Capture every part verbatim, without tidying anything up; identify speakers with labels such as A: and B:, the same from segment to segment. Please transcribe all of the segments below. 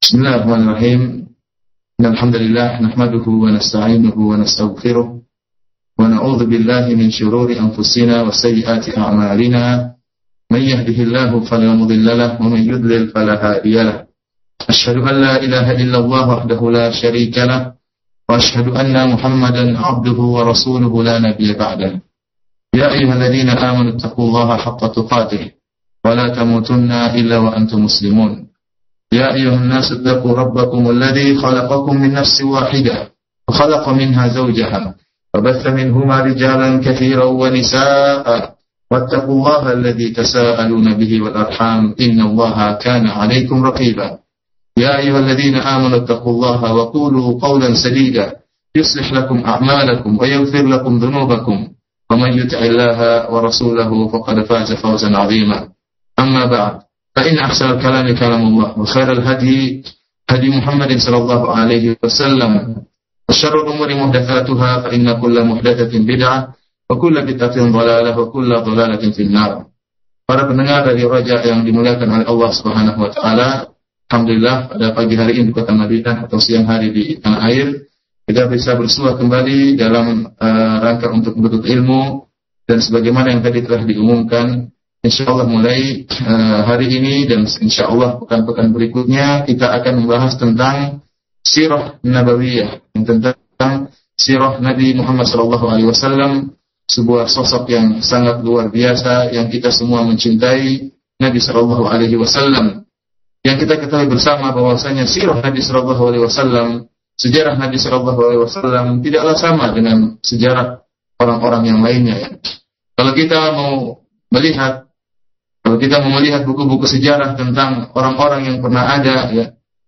A: Bismillahirrahmanirrahim. Alhamdulillah nahmaduhu wa nasta'inuhu wa nastaghfiruh wa na'udzu billahi min shururi anfusina wa sayyiati a'malina. Man yahdihillahu fala mudilla lahu wa man yudlil fala hadiya lahu. Asyhadu an la ilaha illallah wahdahu la syarika lahu wa asyhadu anna Muhammadan 'abduhu wa rasuluhu la nabiyya ba'dahu. Ya ayyuhalladzina amanu taqullaha haqqa tuqatih wa la tamutunna illa wa antum muslimun. يا أيها الناس اتقوا ربكم الذي خلقكم من نفس واحدة وخلق منها زوجها وبث منهما رجالا كثيرا ونساء واتقوا الله الذي تساءلون به والأرحام إن الله كان عليكم رقيبا يا أيها الذين آمنوا اتقوا الله وقولوا قولا سديدا يصلح لكم أعمالكم ويغفر لكم ذنوبكم ومن يطع الله ورسوله فقد فاز فوزا عظيما أما بعد فإن أحسن الكلام كلام الله وخير الهدي هدي محمد صلى الله عليه وسلم وشر الأمور محدثاتها فإن كل محدثة بدعة وكل بدعة ضلالة وكل ضلالة في النار. Para pendengar dari Raja yang dimuliakan oleh Allah Subhanahu wa taala, alhamdulillah pada pagi hari ini di Kota Madinah atau siang hari di tanah air kita bisa bersua kembali dalam uh, rangka untuk menuntut ilmu, dan sebagaimana yang tadi telah diumumkan, insyaallah mulai uh, hari ini dan insyaallah pekan-pekan berikutnya kita akan membahas tentang sirah nabawiyah, tentang sirah Nabi Muhammad sallallahu alaihi wasallam, sebuah sosok yang sangat luar biasa yang kita semua mencintai, Nabi sallallahu alaihi wasallam. Yang kita ketahui bersama bahwasanya sirah Nabi sallallahu alaihi wasallam, sejarah Nabi sallallahu alaihi wasallam tidaklah sama dengan sejarah orang-orang yang lainnya ya. Kalau kita mau melihat Kalau kita mau melihat buku-buku sejarah tentang orang-orang yang pernah ada ya,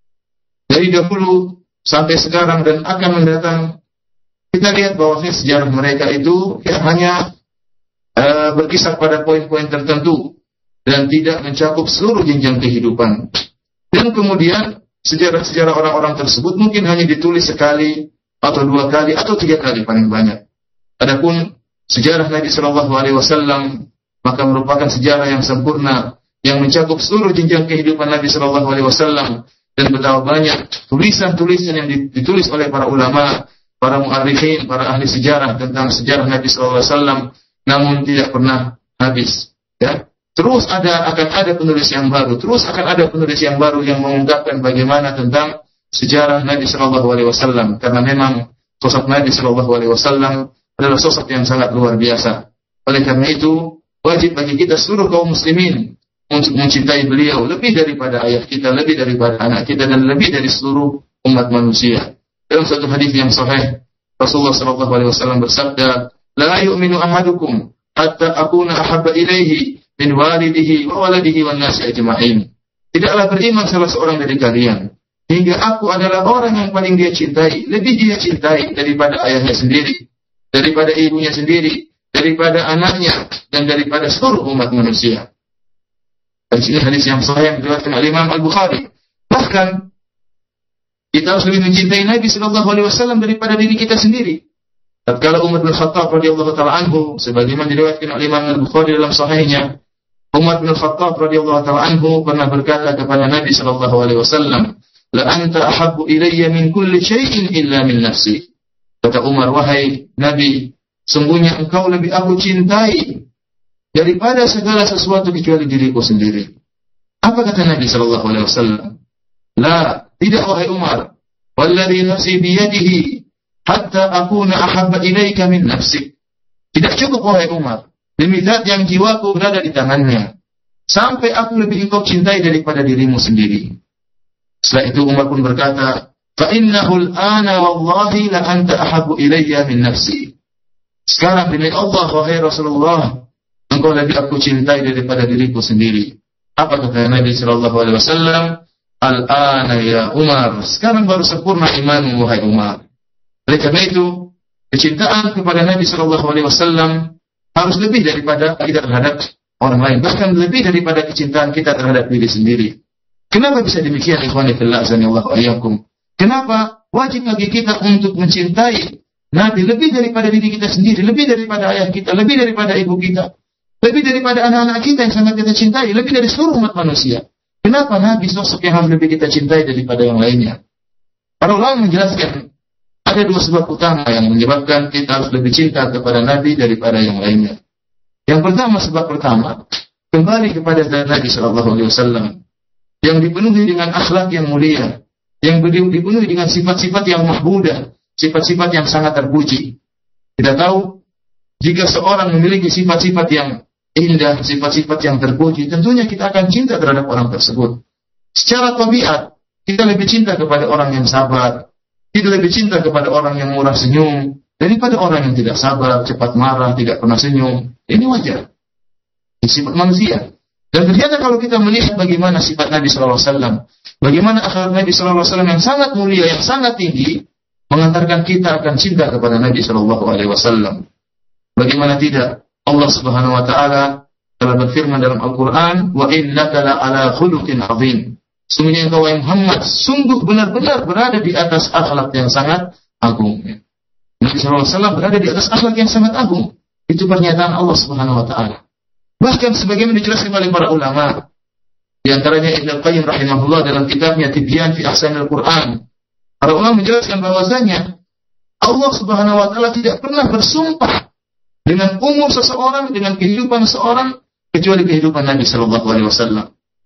A: dari dahulu sampai sekarang dan akan mendatang, kita lihat bahwa sejarah mereka itu ya, hanya uh, berkisar pada poin-poin tertentu dan tidak mencakup seluruh jenjang kehidupan. Dan kemudian sejarah-sejarah orang-orang tersebut mungkin hanya ditulis sekali atau dua kali atau tiga kali paling banyak. Adapun sejarah Nabi Shallallahu Alaihi Wasallam maka merupakan sejarah yang sempurna yang mencakup seluruh jenjang kehidupan Nabi Shallallahu Alaihi Wasallam, dan betapa banyak tulisan-tulisan yang ditulis oleh para ulama, para muarikhin, para ahli sejarah tentang sejarah Nabi Shallallahu Alaihi Wasallam, namun tidak pernah habis. Ya, terus ada akan ada penulis yang baru, terus akan ada penulis yang baru yang mengungkapkan bagaimana tentang sejarah Nabi Shallallahu Alaihi Wasallam, karena memang sosok Nabi Shallallahu Alaihi Wasallam adalah sosok yang sangat luar biasa. Oleh karena itu wajib bagi kita seluruh kaum muslimin untuk mencintai beliau lebih daripada ayah kita, lebih daripada anak kita, dan lebih dari seluruh umat manusia. Dalam satu hadis yang sahih, Rasulullah sallallahu alaihi wasallam bersabda, "La yu'minu ahadukum hatta akuna ahabba ilaihi min walidihi wa waladihi wan nasi ajma'in." Tidaklah beriman salah seorang dari kalian hingga aku adalah orang yang paling dia cintai, lebih dia cintai daripada ayahnya sendiri, daripada ibunya sendiri, daripada anaknya, dan daripada seluruh umat manusia. Dan ini hadis yang sahih yang diriwayatkan oleh Imam Al-Bukhari. Bahkan kita harus lebih mencintai Nabi Sallallahu Alaihi Wasallam daripada diri kita sendiri. Tatkala Umar bin Khattab radhiyallahu taala anhu, sebagaimana diriwayatkan oleh Imam Al-Bukhari dalam sahihnya, Umar bin Khattab radhiyallahu taala anhu pernah berkata kepada Nabi Sallallahu Alaihi Wasallam, "La anta ahabbu ilayya min kulli syai'in illa min nafsi." Kata Umar, "Wahai Nabi, sungguhnya engkau lebih aku cintai daripada segala sesuatu kecuali diriku sendiri." Apa kata Nabi sallallahu alaihi wasallam? La, tidak wahai Umar. Walladhi nafsi biyadihi hatta akuna ahabba ilaika min nafsik. Tidak cukup wahai Umar, demi zat yang jiwaku berada di tangannya, sampai aku lebih engkau cintai daripada dirimu sendiri. Setelah itu Umar pun berkata, fa innahu al-ana wallahi la anta ahabbu ilayya min nafsi. Sekarang demi Allah wahai Rasulullah, engkau lebih aku cintai daripada diriku sendiri. Apa kata Nabi sallallahu alaihi wasallam? Al-ana ya Umar, sekarang baru sempurna imanmu wahai Umar. Oleh karena itu, kecintaan kepada Nabi sallallahu alaihi wasallam harus lebih daripada kita terhadap orang lain, bahkan lebih daripada kecintaan kita terhadap diri sendiri. Kenapa bisa demikian, ikhwani fillah azanillahu wa iyyakum? Kenapa wajib bagi kita untuk mencintai Nabi lebih daripada diri kita sendiri, lebih daripada ayah kita, lebih daripada ibu kita, lebih daripada anak-anak kita yang sangat kita cintai, lebih dari seluruh umat manusia? Kenapa Nabi sosok yang harus lebih kita cintai daripada yang lainnya? Para ulama menjelaskan ada dua sebab utama yang menyebabkan kita harus lebih cinta kepada Nabi daripada yang lainnya. Yang pertama, sebab pertama, kembali kepada Nabi Shallallahu Alaihi Wasallam yang dipenuhi dengan akhlak yang mulia, yang dipenuhi dengan sifat-sifat yang mahmudah, sifat-sifat yang sangat terpuji. Kita tahu, jika seorang memiliki sifat-sifat yang indah, sifat-sifat yang terpuji, tentunya kita akan cinta terhadap orang tersebut. Secara tabiat, kita lebih cinta kepada orang yang sabar, kita lebih cinta kepada orang yang murah senyum, daripada orang yang tidak sabar, cepat marah, tidak pernah senyum. Ini wajar. Ini sifat manusia. Dan ternyata kalau kita melihat bagaimana sifat Nabi Shallallahu Alaihi Wasallam, bagaimana akhlak Nabi Shallallahu Alaihi Wasallam yang sangat mulia, yang sangat tinggi, mengantarkan kita akan cinta kepada Nabi Shallallahu Alaihi Wasallam. Bagaimana tidak? Allah Subhanahu Wa Taala telah berfirman dalam Al-Quran, wa innaka la ala khuluqin azim. Sungguhnya engkau wahai Muhammad, sungguh benar-benar berada di atas akhlak yang sangat agung. Nabi Shallallahu Alaihi Wasallam berada di atas akhlak yang sangat agung. Itu pernyataan Allah Subhanahu Wa Taala. Bahkan sebagaimana dijelaskan oleh para ulama, di antaranya Ibnu Qayyim rahimahullah dalam kitabnya Tibyan fi Ahsanil Quran. Para ulama menjelaskan bahwasanya Allah Subhanahu Wa Taala tidak pernah bersumpah dengan umur seseorang, dengan kehidupan seseorang, kecuali kehidupan Nabi Shallallahu Alaihi Wasallam.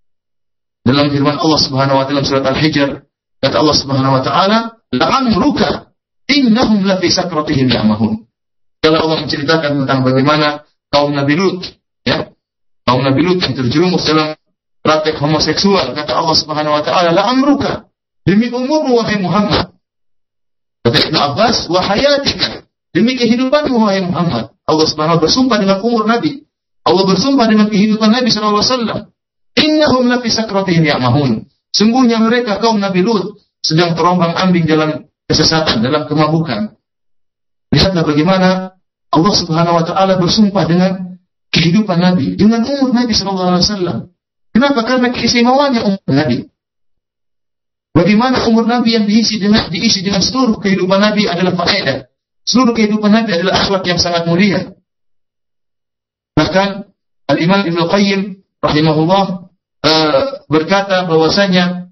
A: Dalam firman Allah Subhanahu Wa Taala surat Al-Hijr, kata Allah Subhanahu Wa Taala, la'amruka innahum lafi sakratihim ya'mahun. Kalau Allah menceritakan tentang bagaimana kaum Nabi Lut, ya, kaum Nabi Lut yang terjerumus dalam praktek homoseksual, kata Allah Subhanahu Wa Taala, la'amruka, demi umurmu wahai Muhammad. Kata Ibnu Abbas, wa hayatika, demi kehidupanmu wahai Muhammad. Allah Subhanahu Wa Taala bersumpah dengan umur Nabi. Allah bersumpah dengan kehidupan Nabi Shallallahu Alaihi Wasallam. Innahum lafi sakratihim ya'mahun. Sungguhnya mereka kaum Nabi Lut sedang terombang-ambing dalam kesesatan, dalam kemabukan. Lihatlah bagaimana Allah Subhanahu Wa Taala bersumpah dengan kehidupan Nabi, dengan umur Nabi Shallallahu Alaihi Wasallam. Kenapa? Karena keistimewaannya umur Nabi. Bagaimana umur Nabi yang diisi dengan diisi dengan seluruh kehidupan Nabi adalah faedah. Seluruh kehidupan Nabi adalah akhlak yang sangat mulia. Bahkan Al-Imam Ibnu Qayyim rahimahullah uh, berkata bahwasanya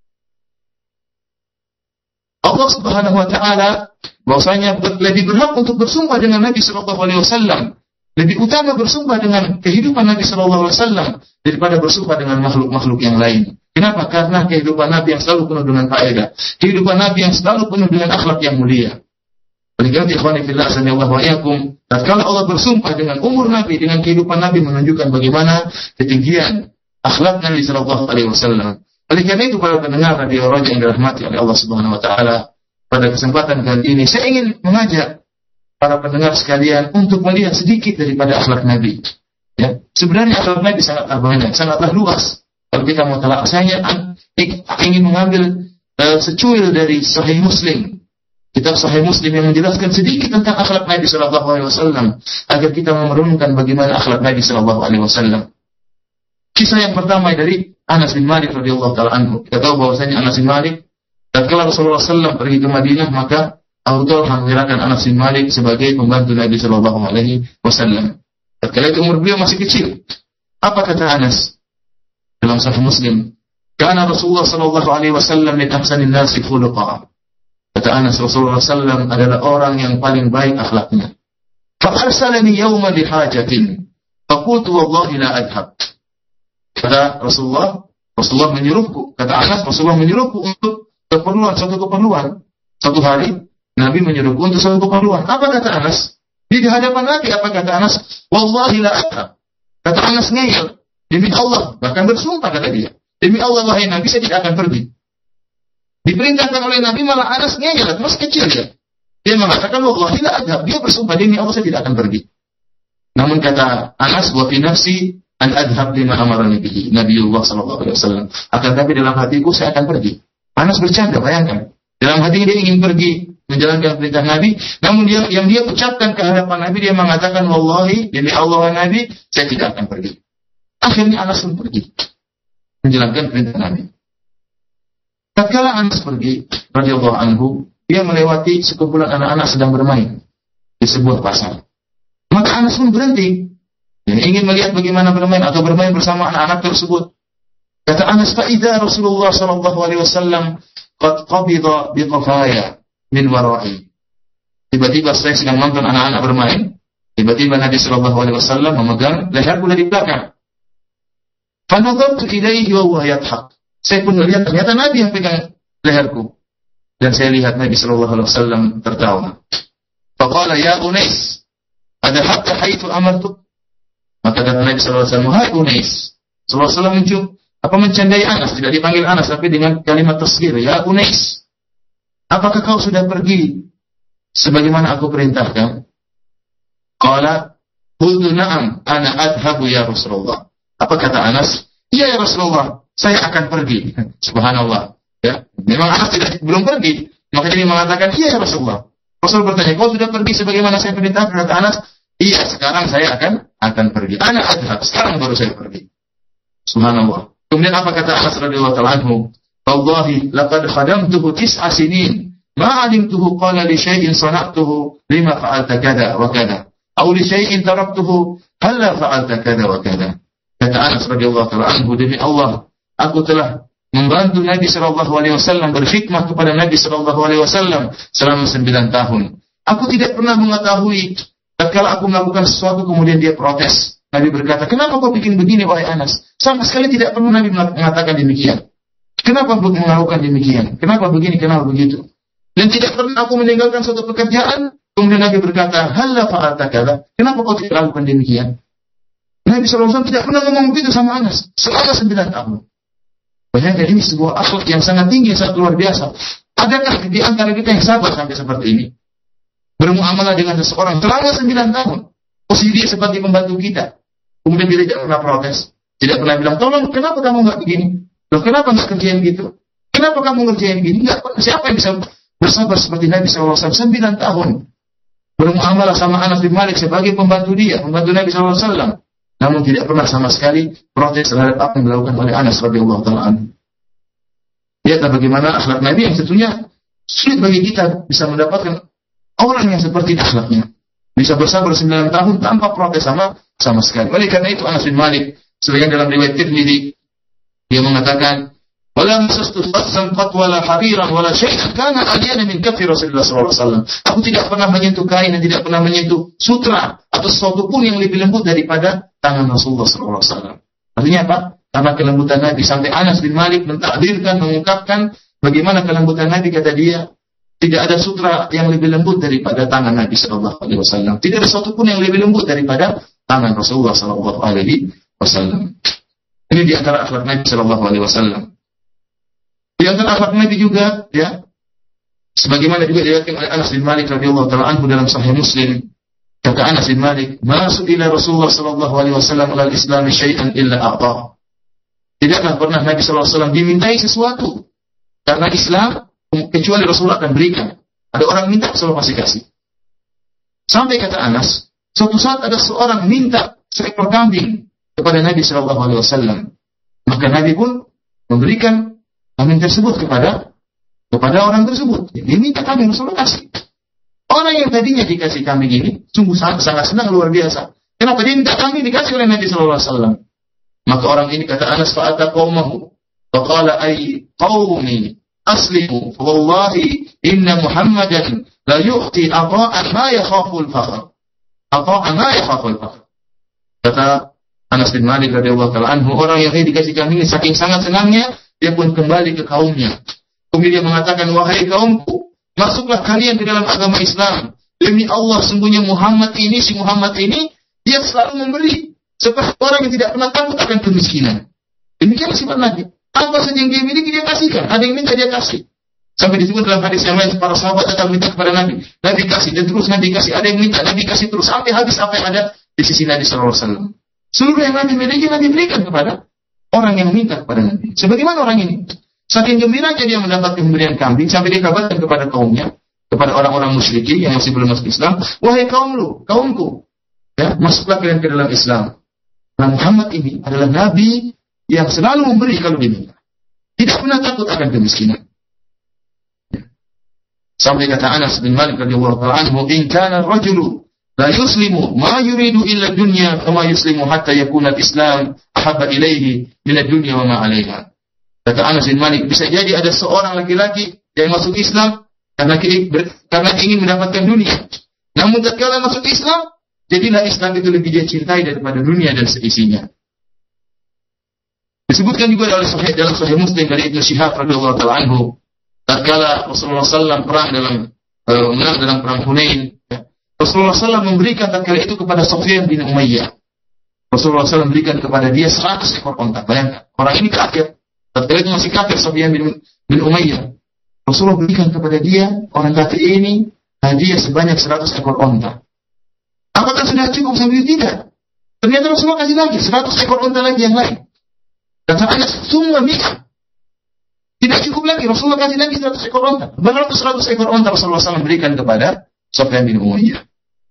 A: Allah Subhanahu Wa Taala bahwasanya lebih berhak untuk bersumpah dengan Nabi Shallallahu Alaihi Wasallam, lebih utama bersumpah dengan kehidupan Nabi Shallallahu Alaihi Wasallam daripada bersumpah dengan makhluk-makhluk yang lain. Kenapa? Karena kehidupan Nabi yang selalu penuh dengan faedah, kehidupan Nabi yang selalu penuh dengan akhlak yang mulia. Oleh karena itu, ikhwani fillah, sanallahu wa iyyakum, tatkala Allah bersumpah dengan umur Nabi, dengan kehidupan Nabi, menunjukkan bagaimana ketinggian akhlak Nabi Shallallahu Alaihi Wasallam. Oleh karena itu, para pendengar radio Raja yang dirahmati oleh Allah Subhanahu Wa Taala, pada kesempatan kali ini saya ingin mengajak para pendengar sekalian untuk melihat sedikit daripada akhlak Nabi. Ya, sebenarnya akhlak Nabi sangatlah banyak, sangatlah luas. Kalau kita mau telah, saya ingin mengambil uh, secuil dari Sahih Muslim. Kitab Sahih Muslim yang menjelaskan sedikit tentang akhlak Nabi Shallallahu Alaihi Wasallam agar kita merenungkan bagaimana akhlak Nabi Shallallahu Alaihi Wasallam. Kisah yang pertama dari Anas bin Malik radhiyallahu taala anhu. Kita tahu bahwasanya Anas bin Malik tatkala Rasulullah Sallallahu Alaihi Wasallam pergi ke Madinah, maka Abu Talha menyerahkan Anas bin Malik sebagai pembantu Nabi Shallallahu Alaihi Wasallam. Tatkala itu umur beliau masih kecil. Apa kata Anas dalam Sahih Muslim? Karena Rasulullah Sallallahu Alaihi Wasallam min ahsanin nasi khuluqa. Kata Anas, Rasulullah Sallallahu Alaihi Wasallam adalah orang yang paling baik akhlaknya. Fa'arsalani yawma lihajatin, faqultu wallahi la adhab. Kata Rasulullah, Rasulullah menyuruhku. Kata Anas, Rasulullah menyuruhku untuk keperluan, suatu keperluan. Satu hari, Nabi menyuruhku untuk suatu keperluan. Apa kata Anas? Di hadapan Nabi, apa kata Anas? Wallahi la adhab. Kata Anas ngeyel. Demi Allah, bahkan bersumpah kata dia. Demi Allah, wahai Nabi, saya tidak akan pergi. Diperintahkan oleh Nabi, malah Anas ngeyel, masih kecil ya. Dia mengatakan, wallahi la adhab. Dia bersumpah, demi Allah, saya tidak akan pergi. Namun kata Anas, wa fi nafsi an adhab lima amarani bihi Nabiullah sallallahu alaihi wasallam. Akan tapi dalam hatiku saya akan pergi. Anas bercanda, bayangkan. Dalam hati dia ingin pergi menjalankan perintah Nabi, namun dia yang dia ucapkan ke hadapan Nabi, dia mengatakan wallahi demi Allah Nabi, saya tidak akan pergi. Akhirnya Anas pun pergi menjalankan perintah Nabi. Tatkala Anas pergi, radhiyallahu anhu, dia melewati sekumpulan anak-anak sedang bermain di sebuah pasar. Maka Anas pun berhenti. Yang ingin melihat bagaimana bermain atau bermain bersama anak-anak tersebut. Kata Anas, "Fa'idza Rasulullah sallallahu alaihi wasallam qad qabida bi qafaya min wara'i." Tiba-tiba saya sedang nonton anak-anak bermain, tiba-tiba Nabi sallallahu alaihi wasallam memegang leherku dari belakang. Fa nadartu ilaihi wa huwa yadhhak. Saya pun melihat ternyata Nabi yang pegang leherku. Dan saya lihat Nabi sallallahu alaihi wasallam tertawa. Faqala ya Unais, ada hatta haitsu amartuk. Maka kata Nabi sallallahu alaihi wasallam, "Hai Unais." Sallallahu alaihi wasallam mencium apa mencandai Anas, tidak dipanggil Anas tapi dengan kalimat tasghir, "Ya Unais, apakah kau sudah pergi sebagaimana aku perintahkan?" Qala, "Qultu na'am, ana adhabu ya Rasulullah." Apa kata Anas? "Iya ya Rasulullah, saya akan pergi." Subhanallah. Ya, memang Anas tidak belum pergi, maka dia mengatakan, "Iya ya Rasulullah." Rasul bertanya, "Kau sudah pergi sebagaimana saya perintahkan?" Kata Anas, "Iya, sekarang saya akan akan pergi. Ana adhab, sekarang baru saya pergi." Subhanallah. Kemudian apa kata Anas radhiyallahu ta'ala anhu? "Wallahi laqad khadamtuhu tis'a sinin, ma 'alimtuhu qala li syai'in sana'tuhu lima fa'alta kada wa kada, aw li syai'in taraktuhu halla fa'alta kada wa kada." Kata Anas radhiyallahu ta'ala anhu, "Demi Allah, aku telah membantu Nabi sallallahu alaihi wasallam, berkhidmat kepada Nabi sallallahu alaihi wasallam selama sembilan tahun. Aku tidak pernah mengetahui tatkala aku melakukan sesuatu kemudian dia protes. Nabi berkata, 'Kenapa kau bikin begini wahai Anas?' Sama sekali tidak pernah Nabi mengatakan demikian. 'Kenapa melakukan demikian? Kenapa begini? Kenapa begitu?' Dan tidak pernah aku meninggalkan suatu pekerjaan kemudian Nabi berkata, 'Halla fa'alta kadza?' Kenapa kau tidak lakukan demikian?" Nabi sallallahu alaihi wasallam tidak pernah ngomong begitu sama Anas selama sembilan tahun. Bayangkan, ini sebuah akhlak yang sangat tinggi, sangat luar biasa. Adakah di antara kita yang sabar sampai seperti ini? Bermuamalah dengan seseorang selama sembilan tahun. Posisi dia sebagai pembantu kita. Kemudian dia tidak pernah protes. Tidak pernah bilang, "Tolong, kenapa kamu nggak begini? Loh, kenapa nggak kerjain gitu? Kenapa kamu ngerjain gini?" Nggak, siapa yang bisa bersabar seperti Nabi sallallahu alaihi wasallam sembilan tahun? Bermuamalah sama Anas bin Malik sebagai pembantu dia, pembantu Nabi sallallahu alaihi wasallam. Namun tidak pernah sama sekali protes terhadap apa yang dilakukan oleh Anas radhiyallahu ta'ala anhu. Lihatlah bagaimana akhlak Nabi yang tentunya sulit bagi kita bisa mendapatkan orang yang seperti akhlaknya. Bisa bersabar sembilan tahun tanpa protes sama sama sekali. Oleh karena itu Anas bin Malik, sebagaimana dalam riwayat Tirmidzi, dia mengatakan, "Wala masastu fassan qat wala hariran wala syai'an kana adyana min kaffi Rasulullah sallallahu alaihi wasallam." Aku tidak pernah menyentuh kain dan tidak pernah menyentuh sutra atau sesuatu pun yang lebih lembut daripada tangan Rasulullah sallallahu alaihi wasallam. Artinya apa? Karena kelembutan Nabi, sampai Anas bin Malik mentakdirkan, mengungkapkan bagaimana kelembutan Nabi. Kata dia, tidak ada sutra yang lebih lembut daripada tangan Nabi sallallahu alaihi wasallam. Tidak ada sesuatu pun yang lebih lembut daripada tangan Rasulullah sallallahu alaihi wasallam. Ini di antara akhlak Nabi sallallahu alaihi wasallam. Di antara akhlak Nabi juga, ya, sebagaimana juga diriwayatkan oleh Anas bin Malik radhiyallahu ta'ala anhu dalam Sahih Muslim. Kata Anas bin Malik, "Ma su'ila Rasulullah sallallahu alaihi wasallam alal Islam syai'an illa a'ta." Tidaklah pernah Nabi sallallahu alaihi wasallam dimintai sesuatu karena Islam kecuali Rasulullah akan berikan. Ada orang minta, Rasulullah pasti kasih. Sampai kata Anas, suatu saat ada seorang minta seekor kambing kepada Nabi sallallahu alaihi wasallam. Maka Nabi pun memberikan kambing tersebut kepada kepada orang tersebut. Dia minta kambing, Rasulullah kasih. Orang yang tadinya dikasih kambing ini sungguh sangat, sangat senang, luar biasa. Kenapa dia minta kambing dikasih oleh Nabi sallallahu alaihi wasallam? Maka orang ini kata Anas, fa'ata qaumahu faqala ay qaumi aslimu wallahi inna Muhammadan la yu'ti ata'an ma yakhafu al-fakhr. Ata'an ma yakhafu al-fakhr. Kata Anas bin Malik radhiyallahu ta'ala anhu, orang yang dikasih kambing ini saking sangat senangnya, dia pun kembali ke kaumnya. Kemudian dia mengatakan, "Wahai kaumku, masuklah kalian ke dalam agama Islam. Demi Allah, sungguhnya Muhammad ini, si Muhammad ini, dia selalu memberi. Seperti orang yang tidak pernah takut akan kemiskinan." Demikian sifat Nabi. Apa saja yang dia miliki, dia kasihkan. Ada yang minta, dia kasih. Sampai disebut dalam hadis yang lain, para sahabat datang minta kepada Nabi. Nabi kasih, dan terus Nabi kasih. Ada yang minta, Nabi kasih terus. Sampai habis apa yang ada di sisi Nabi sallallahu alaihi wasallam. Seluruh yang Nabi miliki, Nabi berikan kepada orang yang minta kepada Nabi. Sebagaimana orang ini. Saking gembiranya dia mendapat pemberian kambing, sampai dia kabarkan kepada kaumnya, kepada orang-orang musyrikin yang masih belum masuk Islam, "Wahai kaum lu, kaumku, ya, masuklah kalian ke dalam Islam. Nah, Muhammad ini adalah Nabi yang selalu memberi kalau diminta. Tidak pernah takut akan kemiskinan." Ya. Sampai kata Anas bin Malik radhiyallahu ta'ala anhu, "In kana rajulu la yuslimu ma yuridu illa dunya wa ma yuslimu hatta yakuna al-Islam ahabba ilaihi min ad-dunya wa ma 'alaiha. Kata Anas bin Malik, bisa jadi ada seorang laki-laki yang masuk Islam karena karena ingin mendapatkan dunia. Namun tatkala masuk Islam, jadilah Islam itu lebih dia cintai daripada dunia dan seisinya. Disebutkan juga dalam Sahih dalam Sahih Muslim dari Ibnu Syihab radhiyallahu ta'ala anhu, tatkala Rasulullah sallallahu alaihi wasallam perang dalam uh, menang dalam perang Hunain, ya, Rasulullah sallallahu alaihi wasallam memberikan tatkala itu kepada Sufyan bin Umayyah. Rasulullah sallallahu alaihi wasallam memberikan kepada dia seratus ekor unta. Bayangkan, orang ini kafir. Tatkala itu masih kafir Sufyan bin, bin Umayyah. Rasulullah berikan kepada dia, orang kafir ini, hadiah sebanyak seratus ekor unta. Apakah sudah cukup sampai tidak? Ternyata Rasulullah kasih lagi seratus ekor unta lagi yang lain. Dan sampai semua mikir. Tidak cukup lagi, Rasulullah kasih lagi seratus ekor unta. Berapa seratus ekor unta Rasulullah sallallahu alaihi wasallam berikan kepada Sufyan bin Umayyah.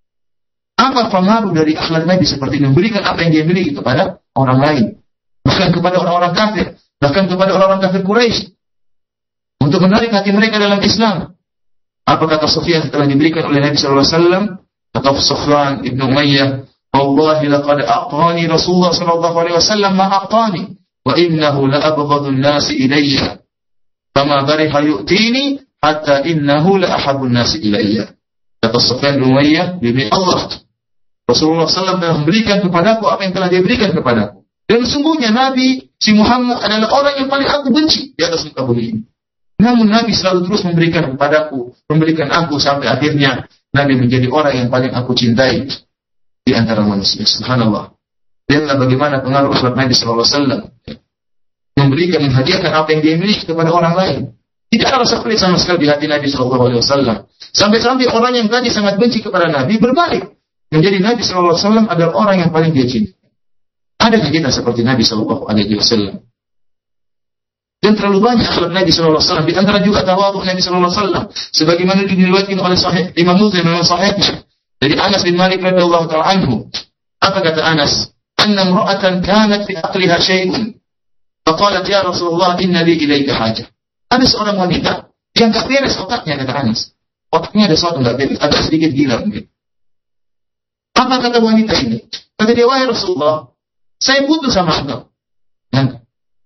A: Apa pengaruh dari akhlak Nabi seperti ini? Memberikan apa yang dia miliki kepada orang lain. Bahkan kepada orang-orang kafir. Bahkan kepada orang-orang kafir Quraisy. Untuk menarik hati mereka dalam Islam. Apa kata Sufyan setelah diberikan oleh Nabi sallallahu alaihi wasallam? Kata Sufyan bin Umayyah, "Wallahi laqad aqani Rasulullah sallallahu alaihi wasallam ma aqani, wa innahu la abghadhu an-nasi ilayya. Fama bariha yu'tini hatta innahu la ahabbu an-nasi ilayya." Kata Sufyan bin Umayyah, demi Allah, Rasulullah sallallahu alaihi wasallam telah memberikan kepadaku apa yang telah dia berikan kepadaku. Dan sesungguhnya Nabi si Muhammad adalah orang yang paling aku benci di atas muka bumi ini. Namun Nabi selalu terus memberikan kepadaku, memberikan aku sampai akhirnya Nabi menjadi orang yang paling aku cintai di antara manusia. Subhanallah. Lihatlah bagaimana pengaruh akhlak Nabi sallallahu alaihi wasallam. Memberikan, menghadiahkan apa yang dia miliki kepada orang lain. Tidak ada rasa pelit sama sekali di hati Nabi sallallahu alaihi wasallam. Sampai-sampai orang yang tadi sangat benci kepada Nabi berbalik. Menjadi Nabi sallallahu alaihi wasallam adalah orang yang paling dia cintai. Adakah kita seperti Nabi sallallahu alaihi wasallam? Dan terlalu banyak akhlak Nabi sallallahu alaihi wasallam. Di antara juga tawadhu Nabi sallallahu alaihi wasallam. Sebagaimana diriwayatkan oleh Sahih Imam Muslim dalam Sahihnya dari Anas bin Malik radhiyallahu ta'ala anhu. Apa kata Anas? Anna imra'atan kanat fi aqliha shay'un. Faqalat ya Rasulullah inna li ilayka hajah. Ada seorang wanita yang enggak beres otaknya, kata Anas. Otaknya ada sesuatu enggak beres, agak sedikit gila mungkin. Apa kata wanita ini? Kata dia, wahai Rasulullah, saya butuh sama engkau. Dan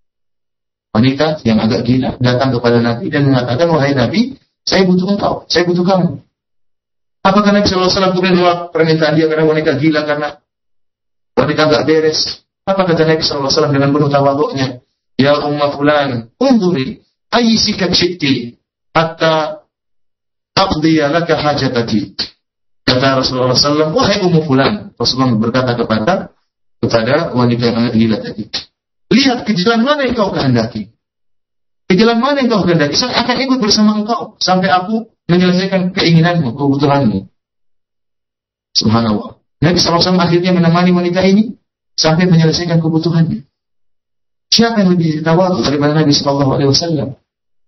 A: wanita yang agak gila datang kepada Nabi dan mengatakan, wahai Nabi, saya butuh engkau, saya butuh kamu. Apakah Nabi sallallahu alaihi wasallam kemudian menolak permintaan dia karena wanita gila, karena wanita enggak beres? Apa kata Nabi sallallahu alaihi wasallam dengan penuh tawadhu'nya? Ya umma fulan, unzuri ayyi sikak syi'ti hatta taqdiya laka hajatati. Kata Rasulullah sallallahu alaihi wasallam, wahai ummu fulan, Rasulullah berkata kepada kepada wanita yang agak gila tadi, lihat ke jalan mana yang kau kehendaki. Ke jalan mana yang kau kehendaki, saya akan ikut bersama engkau sampai aku menyelesaikan keinginanmu, kebutuhanmu. Subhanallah. Nabi sallallahu alaihi wasallam akhirnya menemani wanita ini sampai menyelesaikan kebutuhannya. Siapa yang lebih tawadhu daripada Nabi sallallahu alaihi wasallam?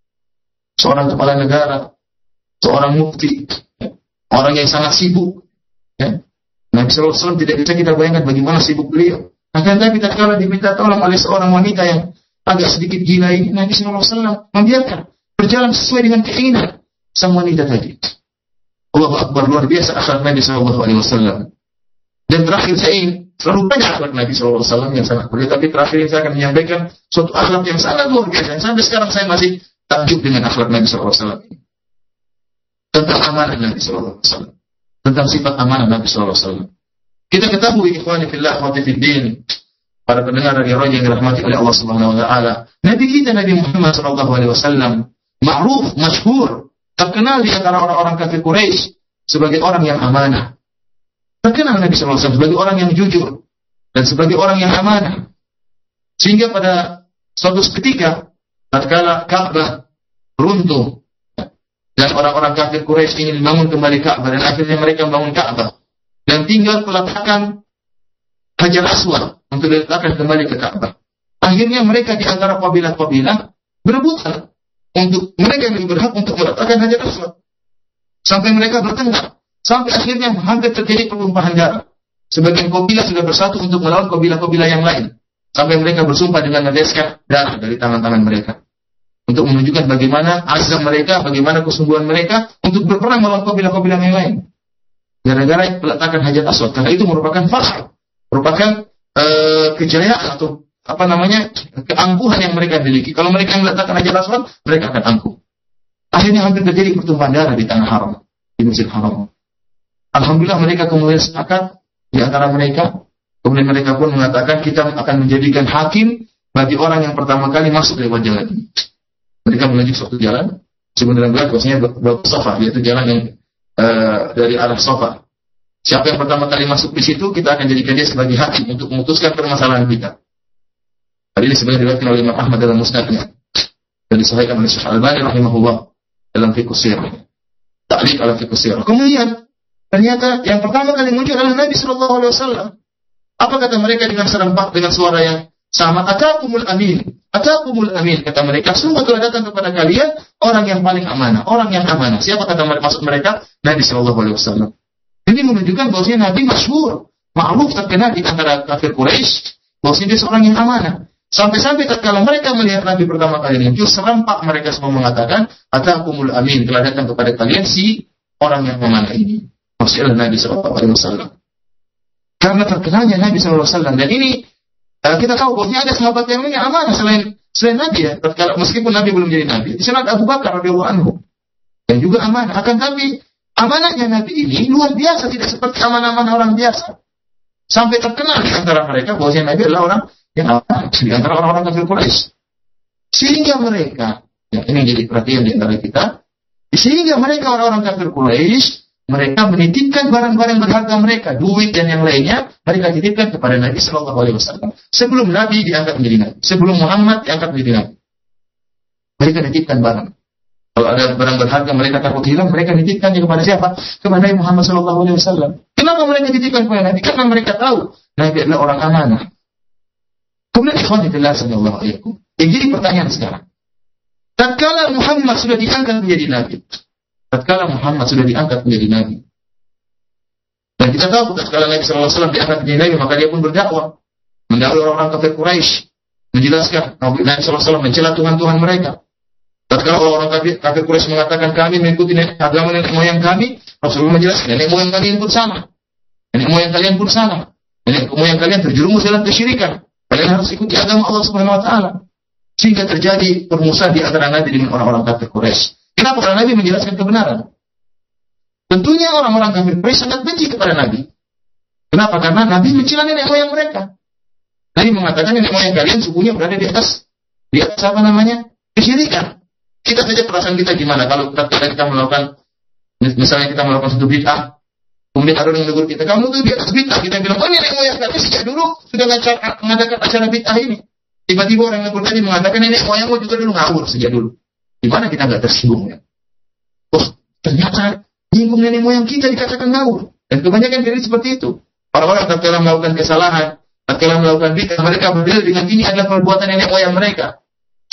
A: Seorang kepala negara, seorang mufti, orang yang sangat sibuk. Ya. Nabi sallallahu alaihi wasallam tidak bisa kita bayangkan bagaimana sibuk beliau. Akan tetapi tatkala diminta tolong oleh seorang wanita yang agak sedikit gila ini, Nabi sallallahu alaihi wasallam membiarkan berjalan sesuai dengan keinginan sang wanita tadi. Allahu Akbar, luar biasa akhlak Nabi sallallahu alaihi wasallam. Dan terakhir saya ingin, selalu banyak akhlak Nabi sallallahu alaihi wasallam yang sangat mulia, tapi terakhir ini saya akan menyampaikan suatu akhlak yang sangat luar biasa. Sampai sekarang saya masih takjub dengan akhlak Nabi sallallahu alaihi wasallam. Tentang amanah Nabi sallallahu alaihi wasallam. Tentang sifat amanah Nabi sallallahu alaihi wasallam. Kita ketahui ikhwani fillah wa fiddin, para pendengar radio yang dirahmati oleh Allah Subhanahu wa taala. Nabi kita Nabi Muhammad sallallahu alaihi wasallam ma'ruf, masyhur, terkenal di antara orang-orang kafir Quraisy sebagai orang yang amanah. Terkenal Nabi sallallahu alaihi wasallam sebagai orang yang jujur dan sebagai orang yang amanah. Sehingga pada suatu ketika tatkala Ka'bah runtuh dan orang-orang kafir Quraisy ingin membangun kembali Ka'bah, dan akhirnya mereka membangun Ka'bah dan tinggal peletakan Hajar Aswad untuk diletakkan kembali ke Ka'bah. Akhirnya mereka di antara kabilah-kabilah berebutan untuk mereka yang berhak untuk meletakkan Hajar Aswad. Sampai mereka bertengkar, sampai akhirnya hampir terjadi pertumpahan darah. Sebagian kabilah sudah bersatu untuk melawan kabilah-kabilah yang lain, sampai mereka bersumpah dengan meneteskan darah dari tangan-tangan mereka untuk menunjukkan bagaimana azam mereka, bagaimana kesungguhan mereka untuk berperang melawan kabilah-kabilah yang lain. gara-gara peletakan Hajar Aswad, karena itu merupakan fakhar, merupakan uh, kejayaan atau apa namanya keangkuhan yang mereka miliki. Kalau mereka meletakkan Hajar Aswad, mereka akan angkuh. Akhirnya hampir terjadi pertumpahan darah di tanah haram, di Masjidil Haram. Alhamdulillah mereka kemudian sepakat di antara mereka. Kemudian mereka pun mengatakan kita akan menjadikan hakim bagi orang yang pertama kali masuk lewat jalan ini. Mereka menuju suatu jalan, sebenarnya berat, maksudnya Bab Safa, yaitu jalan yang uh, dari arah Safa. Siapa yang pertama kali masuk di situ, kita akan jadikan dia sebagai hakim untuk memutuskan permasalahan kita. Hari ini sebenarnya diriwayatkan oleh Imam Ahmad dalam musnadnya dan disahihkan oleh Syekh Al-Albani rahimahullah dalam Fiqh Sirah. Ta'liq ala Fiqh Sirah. Kemudian ternyata yang pertama kali muncul adalah Nabi sallallahu alaihi wasallam. Apa kata mereka dengan serempak dengan suara yang sama? Atakumul amin. Atakumul amin, kata mereka, sungguh telah datang kepada kalian orang yang paling amanah, orang yang amanah. Siapa kata maksud mereka? Nabi sallallahu alaihi wasallam. Ini menunjukkan bahwasanya Nabi masyhur, ma'ruf terkenal di antara kafir Quraisy, bahwasanya dia seorang yang amanah. Sampai-sampai tatkala mereka melihat Nabi pertama kali muncul, serempak mereka semua mengatakan, atakumul amin, telah datang kepada kalian si orang yang amanah ini. Maksudnya Nabi sallallahu alaihi wasallam. Karena terkenalnya Nabi sallallahu alaihi wasallam, dan ini uh, kita tahu bahwa ada sahabat yang lain yang amanah selain selain Nabi ya. Tatkala meskipun Nabi belum jadi Nabi, di sana ada Abu Bakar radhiyallahu anhu yang juga amanah. Akan tapi amanahnya Nabi ini luar biasa, tidak seperti amanah-amanah orang biasa. Sampai terkenal di antara mereka bahwa Nabi adalah orang yang amanah di antara orang-orang kafir Quraisy. Sehingga mereka, ya ini jadi perhatian di antara kita, sehingga mereka orang-orang kafir Quraisy mereka menitipkan barang-barang berharga mereka, duit dan yang lainnya, mereka titipkan kepada Nabi sallallahu alaihi wasallam. Sebelum Nabi diangkat menjadi Nabi, sebelum Muhammad diangkat menjadi Nabi, mereka nitipkan barang. Kalau ada barang berharga mereka takut hilang, mereka nitipkannya kepada siapa? Kepada Nabi Muhammad sallallahu alaihi wasallam. Kenapa mereka titipkan kepada Nabi? Karena mereka tahu Nabi adalah orang amanah. Kemudian ikhwan fillah sallallahu alaihi wasallam. Jadi pertanyaan sekarang, tatkala Muhammad sudah diangkat menjadi Nabi, tatkala Muhammad sudah diangkat menjadi Nabi. Dan kita tahu tatkala Nabi sallallahu alaihi wasallam diangkat menjadi Nabi, maka dia pun berdakwah, mendakwai orang-orang kafir Quraisy, menjelaskan Nabi sallallahu alaihi wasallam mencela Tuhan-Tuhan mereka. Tatkala orang kafir, kafir Quraisy mengatakan kami mengikuti agama nenek moyang kami, Rasulullah menjelaskan nenek moyang kalian pun sama. Nenek moyang kalian pun sama. Nenek moyang kalian terjerumus dalam kesyirikan. Kalian harus ikuti agama Allah Subhanahu wa taala. Sehingga terjadi permusuhan di antara Nabi dengan orang-orang kafir Quraisy. Kenapa? Karena Nabi menjelaskan kebenaran. Tentunya orang-orang kafir Quraisy sangat benci kepada Nabi. Kenapa? Karena Nabi mencela nenek moyang mereka. Nabi mengatakan nenek moyang kalian sukunya berada di atas, di atas apa namanya? Kesyirikan. Kita saja perasaan kita gimana kalau kita, kita melakukan, misalnya kita melakukan satu bid'ah, kemudian ada orang yang menegur kita, kamu tuh di atas bid'ah, kita bilang, oh nenek moyang kalian sejak dulu sudah mengadakan acara bid'ah ini. Tiba-tiba orang yang tadi mengatakan nenek moyangmu juga dulu ngawur sejak dulu. Gimana kita nggak tersinggung ya? Oh, ternyata nyinggung nenek moyang kita dikatakan ngawur. Dan kebanyakan jadi seperti itu. Orang-orang tatkala melakukan kesalahan, tatkala melakukan bid'ah, mereka berdalil dengan ini adalah perbuatan nenek moyang mereka.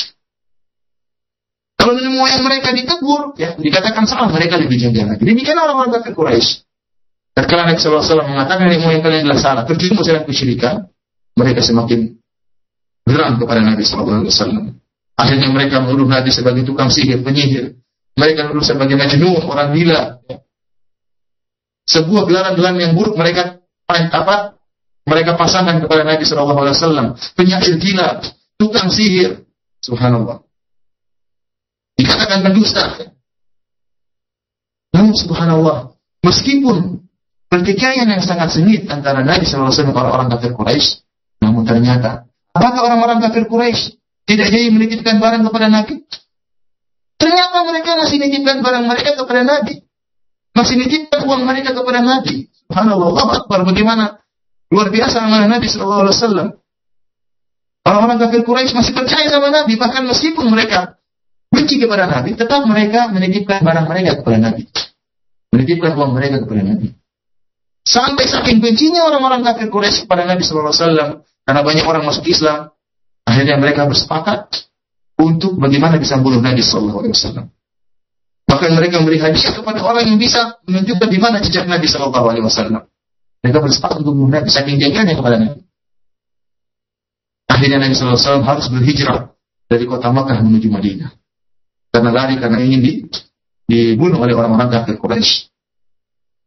A: Kalau nenek moyang mereka ditegur, ya dikatakan salah, mereka lebih jaga lagi. Demikian orang-orang kafir Quraisy. Tatkala Nabi sallallahu alaihi wasallam mengatakan nenek moyang kalian adalah salah, terjerumus dalam kesyirikan, mereka semakin geram kepada Nabi sallallahu alaihi wasallam. Akhirnya mereka menuduh Nabi sebagai tukang sihir, penyihir. Mereka menuduh sebagai majnun, orang gila. Sebuah gelaran-gelaran yang buruk mereka apa? Mereka pasangkan kepada Nabi sallallahu alaihi wasallam. Penyair gila, tukang sihir. Subhanallah. Dikatakan pendusta. Namun subhanallah, meskipun pertikaian yang sangat sengit antara Nabi sallallahu alaihi wasallam dan orang-orang kafir Quraisy, namun ternyata apakah orang-orang kafir Quraisy tidak jadi menitipkan barang kepada Nabi? Ternyata mereka masih menitipkan barang mereka kepada Nabi. Masih menitipkan uang mereka kepada Nabi. Subhanallah, Allahu Akbar, bagaimana luar biasa amanah Nabi sallallahu alaihi wasallam. Orang-orang kafir Quraisy masih percaya sama Nabi, bahkan meskipun mereka benci kepada Nabi, tetap mereka menitipkan barang mereka kepada Nabi. Menitipkan uang mereka kepada Nabi. Sampai saking bencinya orang-orang kafir Quraisy kepada Nabi sallallahu alaihi wasallam, karena banyak orang masuk Islam, akhirnya mereka bersepakat untuk bagaimana bisa membunuh Nabi sallallahu alaihi wasallam. Bahkan mereka memberi hadiah kepada orang yang bisa menunjukkan di mana jejak Nabi sallallahu alaihi wasallam. Mereka bersepakat untuk membunuh Nabi saking jaganya kepada Nabi. Akhirnya Nabi sallallahu alaihi wasallam harus berhijrah dari kota Makkah menuju Madinah. Karena lari, karena ingin di, dibunuh oleh orang-orang kafir Quraisy.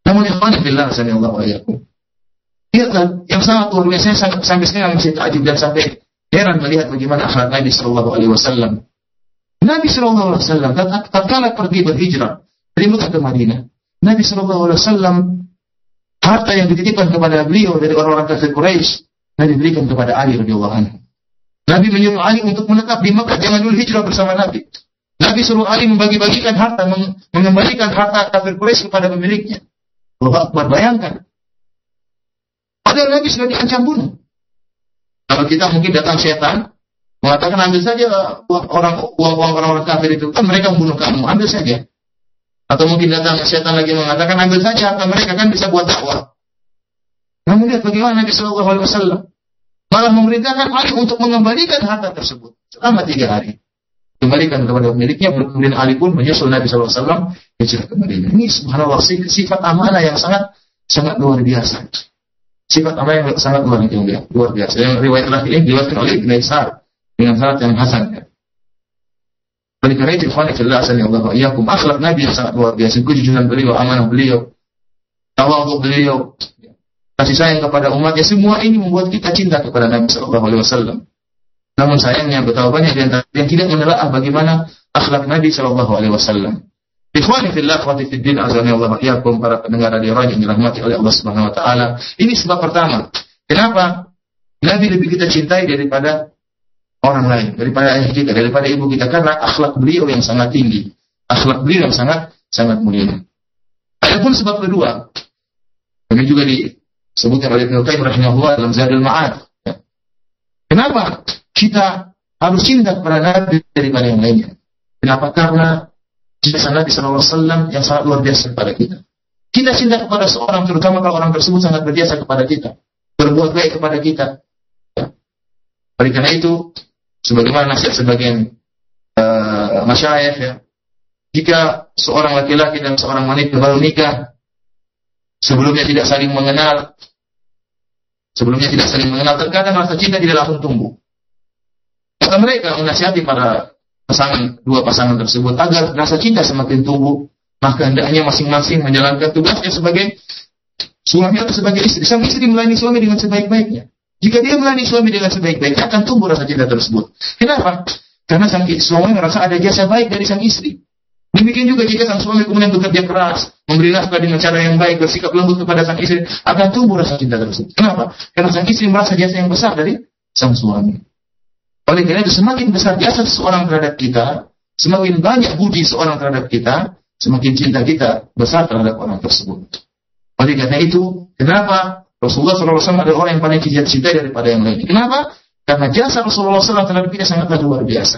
A: Namun ikhwan fillah sanallahu alaikum. Lihatlah yang sangat luar biasa, sampai, sampai sekarang masih takjub dan sampai heran melihat bagaimana akhlak Nabi sallallahu alaihi wasallam. Nabi sallallahu alaihi wasallam tatkala pergi berhijrah dari Mekah ke Madinah, Nabi sallallahu alaihi wasallam harta yang dititipkan kepada beliau dari orang-orang kafir Quraisy, Nabi berikan kepada Ali radhiyallahu anhu. Nabi menyuruh Ali untuk menetap di Mekah, jangan dulu hijrah bersama Nabi. Nabi suruh Ali membagi-bagikan harta, mengembalikan harta kafir Quraisy kepada pemiliknya. Allahu Akbar, bayangkan. Padahal Nabi sudah diancam bunuh. Kalau kita mungkin datang setan, mengatakan ambil saja uang orang uang orang-orang kafir itu, kan mereka membunuh kamu, ambil saja. Atau mungkin datang setan lagi mengatakan ambil saja harta mereka, kan bisa buat dakwah. Namun lihat bagaimana Nabi Shallallahu Alaihi Wasallam malah memerintahkan Ali untuk mengembalikan harta tersebut selama tiga hari. Kembalikan kepada pemiliknya, kemudian Ali pun menyusul Nabi Shallallahu Alaihi Wasallam hijrah ke Madinah. Ini subhanallah sifat amanah yang sangat sangat luar biasa. Sifat amanah yang sangat luar biasa. Luar biasa. Yang riwayat terakhir ini diriwayatkan oleh Ibnu Ishaq dengan sanad yang hasan. Oleh karena itu, ikhwan fillah sanallahu iyyakum, akhlak Nabi yang sangat luar biasa, kejujuran beliau, amanah beliau, tawadhu beliau, kasih sayang kepada umatnya, semua ini membuat kita cinta kepada Nabi sallallahu alaihi wasallam. Namun sayangnya betapa banyak di antara yang tidak menelaah bagaimana akhlak Nabi sallallahu alaihi wasallam. Ikhwani fillah, akhwati fiddin, azani Allah iyyakum, para pendengar radio yang dirahmati oleh Allah Subhanahu wa taala. Ini sebab pertama. Kenapa Nabi lebih kita cintai daripada orang lain, daripada ayah kita, daripada ibu kita, karena akhlak beliau yang sangat tinggi, akhlak beliau yang sangat sangat mulia. Adapun sebab kedua, ini juga disebutkan oleh Ibnu Qayyim rahimahullah dalam Zadul Ma'ad. Kenapa kita harus cinta kepada Nabi daripada yang lainnya? Kenapa? Karena cinta Nabi sallallahu alaihi wasallam yang sangat luar biasa kepada kita. Kita cinta kepada seorang, terutama kalau orang tersebut sangat berjasa kepada kita, berbuat baik kepada kita. Oleh karena itu, sebagaimana nasihat sebagian uh, masyayikh, ya, jika seorang laki-laki dan seorang wanita baru nikah, sebelumnya tidak saling mengenal, sebelumnya tidak saling mengenal, terkadang rasa cinta tidak langsung tumbuh. Maka mereka menasihati para pasangan, dua pasangan tersebut agar rasa cinta semakin tumbuh, maka hendaknya masing-masing menjalankan tugasnya sebagai suami atau sebagai istri. Sang istri melayani suami dengan sebaik-baiknya. Jika dia melayani suami dengan sebaik-baiknya, akan tumbuh rasa cinta tersebut. Kenapa? Karena sang suami merasa ada jasa baik dari sang istri. Demikian juga jika sang suami kemudian bekerja keras, memberi nafkah dengan cara yang baik, bersikap lembut kepada sang istri, akan tumbuh rasa cinta tersebut. Kenapa? Karena sang istri merasa jasa yang besar dari sang suami. Oleh karena itu, semakin besar jasa seseorang terhadap kita, semakin banyak budi seorang terhadap kita, semakin cinta kita besar terhadap orang tersebut. Oleh karena itu, kenapa Rasulullah shallallahu alaihi wasallam adalah orang yang paling kita cintai daripada yang lain? Kenapa? Karena jasa Rasulullah shallallahu alaihi wasallam terhadap kita sangatlah luar biasa.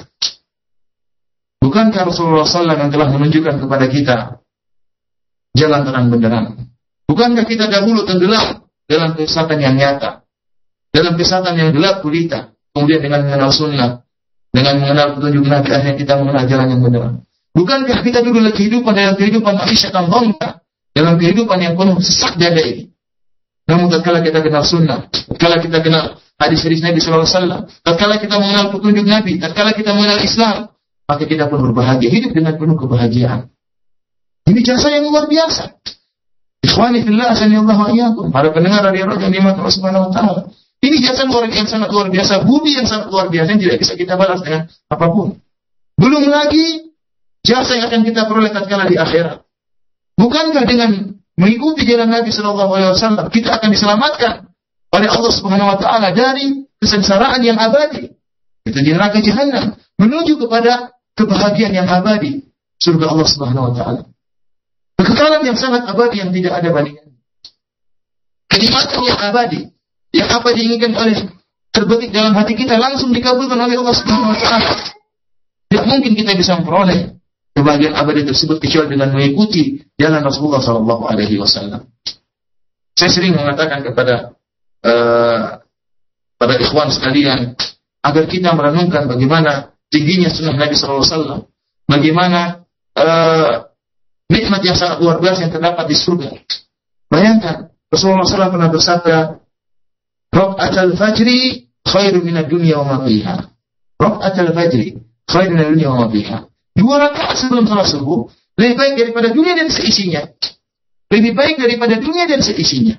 A: Bukankah Rasulullah shallallahu alaihi wasallam yang telah menunjukkan kepada kita jalan terang benderang? Bukankah kita dahulu tenggelam dalam kesesatan yang nyata, dalam kesesatan yang gelap gulita, kemudian dengan mengenal sunnah, dengan mengenal petunjuk Nabi, akhirnya kita mengenal jalan yang benar? Bukankah kita dulu kehidupan dalam kehidupan ma'isyatan dhanka, dalam kehidupan yang penuh sesak dada ini? Namun tatkala kita kenal sunnah, tatkala kita kenal hadis-hadis Nabi sallallahu alaihi wasallam, tatkala kita mengenal petunjuk Nabi, tatkala kita mengenal Islam, maka kita pun berbahagia, hidup dengan penuh kebahagiaan. Ini jasa yang luar biasa. Ikhwani fillah, sanallahu iyyakum, para pendengar radio yang dimati Allah Subhanahu wa taala. Ini jasa luar yang sangat luar biasa, bumi yang sangat luar biasa yang tidak bisa kita balas dengan apapun. Belum lagi jasa yang akan kita peroleh tatkala di akhirat. Bukankah dengan mengikuti jalan Nabi sallallahu alaihi wasallam kita akan diselamatkan oleh Allah Subhanahu wa taala dari kesengsaraan yang abadi, itu di neraka jahanam, menuju kepada kebahagiaan yang abadi, surga Allah Subhanahu wa taala. Kekekalan yang sangat abadi yang tidak ada bandingannya. Kenikmatan yang abadi yang apa diinginkan oleh terbetik dalam hati kita langsung dikabulkan oleh Allah Subhanahu wa taala. Tidak mungkin kita bisa memperoleh kebahagiaan abadi tersebut kecuali dengan mengikuti jalan Rasulullah sallallahu alaihi wasallam. Saya sering mengatakan kepada uh, pada ikhwan sekalian agar kita merenungkan bagaimana tingginya sunnah Nabi sallallahu alaihi wasallam, bagaimana uh, nikmat yang sangat luar biasa yang terdapat di surga. Bayangkan Rasulullah sallallahu alaihi wasallam pernah bersabda, "Raka'atul fajri khairun minad dunya wa ma fiha." Raka'atul fajri khairun minad dunya wa ma fiha. Dua rakaat sebelum salat subuh lebih baik daripada dunia dan seisinya. lebih baik daripada dunia dan seisinya.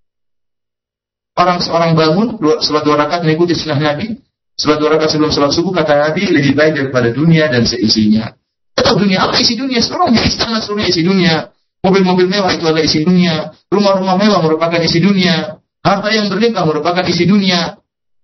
A: Orang seorang bangun salat dua rakaat mengikuti sunnah Nabi, salat dua rakaat sebelum salat subuh, kata Nabi, lebih baik daripada dunia dan seisinya. Atau dunia, apa isi dunia? Seluruhnya istana, seluruhnya isi dunia. Mobil-mobil mewah itu adalah isi dunia. Rumah-rumah mewah merupakan isi dunia. Harta yang berlimpah merupakan isi dunia.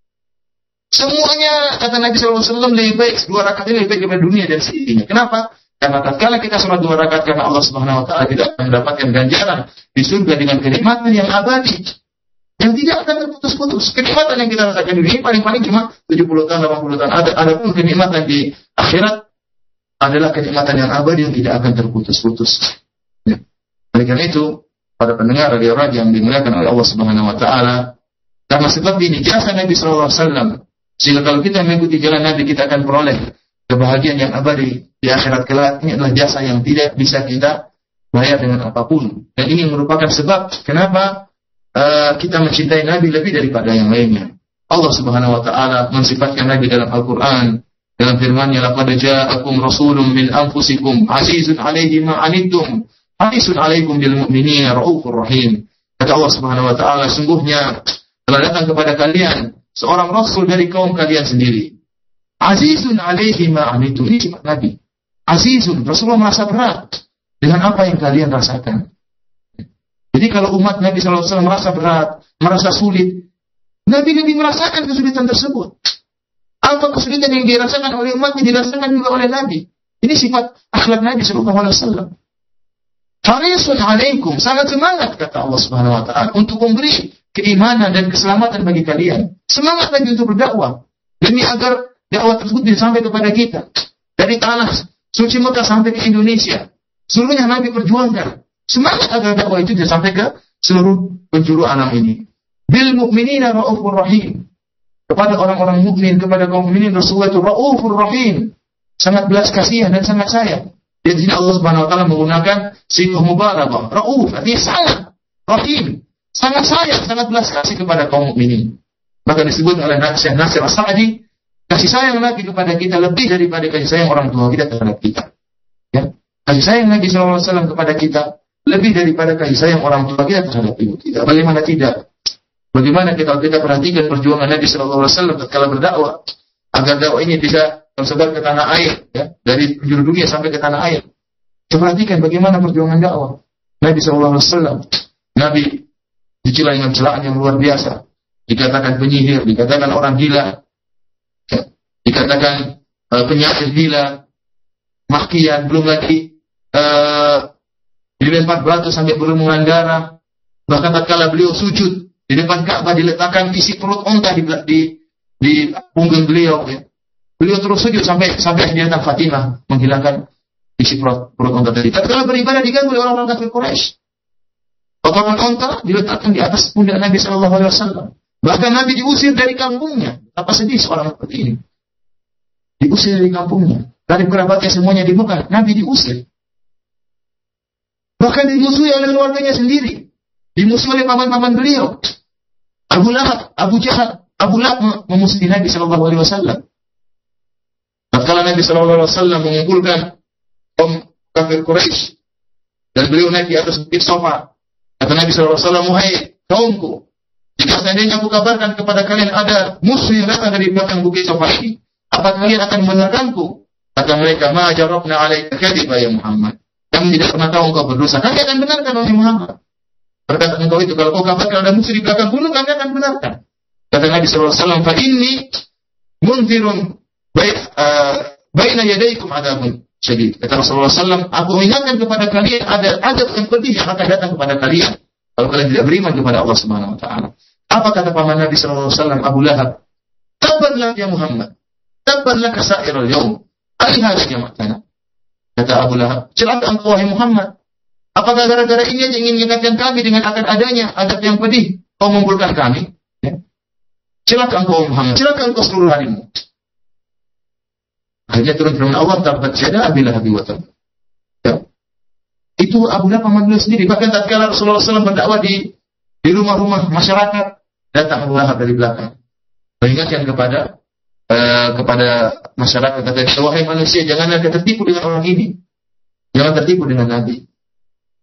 A: Semuanya, kata Nabi shallallahu alaihi wasallam, lebih baik dua rakaat ini lebih baik daripada dunia dan seisinya. Kenapa? Karena tatkala kita sholat dua rakaat karena Allah Subhanahu Wa Taala, kita akan mendapatkan ganjaran di surga dengan kenikmatan yang abadi, yang tidak akan terputus-putus. Kenikmatan yang kita rasakan di dunia paling-paling cuma tujuh puluh tahun, delapan puluh tahun. Ada, ada pun kenikmatan di akhirat adalah kenikmatan yang abadi yang tidak akan terputus-putus. Ya. Oleh karena itu, pada pendengar radio Raja yang dimuliakan oleh Allah Subhanahu Wa Taala, karena sebab ini jasa Nabi Shallallahu Alaihi Wasallam, sehingga kalau kita mengikuti jalan Nabi, kita akan peroleh kebahagiaan yang abadi di akhirat kelak. Ini adalah jasa yang tidak bisa kita bayar dengan apapun. Dan ini merupakan sebab kenapa uh, kita mencintai Nabi lebih daripada yang lainnya. Allah Subhanahu Wa Taala mensifatkan Nabi dalam Al-Quran dalam firman-Nya, laqad ja'akum rasulun min anfusikum azizun 'alaihi ma 'anittum harisun 'alaikum bil mu'minina raufur rahim. Kata Allah Subhanahu Wa Taala, sungguhnya telah datang kepada kalian seorang rasul dari kaum kalian sendiri. Azizun 'alaihi ma 'anittum. Ini sifat Nabi. Azizun, Rasulullah merasa berat dengan apa yang kalian rasakan. Jadi kalau umat Nabi shallallahu alaihi wasallam merasa berat, merasa sulit, Nabi lebih merasakan kesulitan tersebut. Apa kesulitan yang dirasakan oleh umatnya dirasakan juga oleh Nabi. Ini sifat akhlak Nabi shallallahu alaihi wasallam. Harisun 'alaikum, sangat semangat kata Allah Subhanahu Wa Taala untuk memberi keimanan dan keselamatan bagi kalian. Semangat Nabi untuk berdakwah demi agar dakwah tersebut bisa sampai kepada kita. Dari tanah suci Mekah sampai ke Indonesia, seluruhnya Nabi perjuangkan. Semangat agar dakwah itu bisa sampai ke seluruh penjuru alam ini. Bil mu'minina raufur rahim. Kepada orang-orang mukmin, kepada kaum mukminin, Rasulullah itu raufur rahim. Sangat belas kasihan dan sangat sayang. Di sini Allah Subhanahu Wa Taala menggunakan sifat mubalaghah. Rauf artinya sangat rahim, sangat sayang, sangat belas kasih kepada kaum mukminin. Bahkan disebut oleh Syekh Nasir As-Sa'di, kasih sayang Nabi kepada kita lebih daripada kasih sayang orang tua kita terhadap kita. Ya. Kasih sayang Nabi shallallahu alaihi wasallam kepada kita lebih daripada kasih sayang orang tua kita terhadap ibu kita. Bagaimana tidak? Bagaimana kita kita perhatikan perjuangan Nabi shallallahu alaihi wasallam ketika berdakwah agar dakwah ini bisa tersebar ke tanah air, ya, dari penjuru dunia sampai ke tanah air. Kita perhatikan bagaimana perjuangan dakwah Nabi shallallahu alaihi wasallam. Nabi dicela dengan celaan yang luar biasa. Dikatakan penyihir, dikatakan orang gila. Dikatakan uh, penyakit gila, makian, belum lagi uh, dilempar batu sampai berlumuran darah. Bahkan tatkala beliau sujud di depan Ka'bah diletakkan isi perut onta di di, di punggung beliau. Ya. Beliau terus sujud sampai sampai dia datang Fatimah menghilangkan isi perut perut onta tadi. Tatkala beribadah diganggu oleh orang-orang kafir Quraisy. Potongan onta diletakkan di atas pundak Nabi Shallallahu Alaihi Wasallam. Bahkan Nabi diusir dari kampungnya. Apa sedih seorang seperti ini? Diusir dari kampungnya. Dari kerabatnya semuanya dibuka. Nabi diusir. Bahkan dimusuhi oleh keluarganya sendiri. Dimusuhi oleh paman-paman beliau. Abu Lahab, Abu Jahal, Abu Lahab memusuhi Nabi Shallallahu Alaihi Wasallam. Tatkala Nabi Shallallahu Alaihi Wasallam mengumpulkan kaum kafir Quraisy dan beliau naik di atas bukit Sofa. Kata Nabi Shallallahu Alaihi Wasallam, "Wahai kaumku, jika seandainya aku kabarkan kepada kalian ada musuh yang datang dari belakang bukit Sofa ini, apa kalian akan membenarkanku?" Kata mereka, "Ma jarabna 'alaika kadhiba ya Muhammad." Kami tidak pernah tahu engkau berdosa. Kami akan benarkan wahai Muhammad. Berkata engkau itu, kalau kau kabarkan ada musuh di belakang gunung, kami akan benarkan. Kata Nabi shallallahu alaihi wasallam, "Fa inni munzirun baina yadaykum adabun syadid." Kata Rasulullah shallallahu alaihi wasallam, "Aku ingatkan kepada kalian ada adab yang pedih yang akan datang kepada kalian kalau kalian tidak beriman kepada Allah Subhanahu Wa Taala." Apa kata paman Nabi shallallahu alaihi wasallam, Abu Lahab? "Tabban lak ya Muhammad. Tabban lak sa'irul yawm. Alihada jama'tana." Kata Abu Lahab, "Celaka engkau wahai Muhammad. Apakah gara-gara ini aja ingin mengingatkan kami dengan akan adanya adab yang pedih, kau mengumpulkan kami?" Ya. Celaka engkau Muhammad. Celaka engkau seluruh harimu. Akhirnya turun firman Allah, "Tabbat yada Abi Lahab wa tab." Ya. Itu Abu Lahab paman beliau sendiri. Bahkan tatkala Rasulullah shallallahu alaihi wasallam berdakwah di di rumah-rumah masyarakat, datang Abu Lahab dari belakang, mengingatkan kepada Uh, kepada masyarakat, kata, "Wahai manusia, janganlah tertipu dengan orang ini. Jangan tertipu dengan Nabi."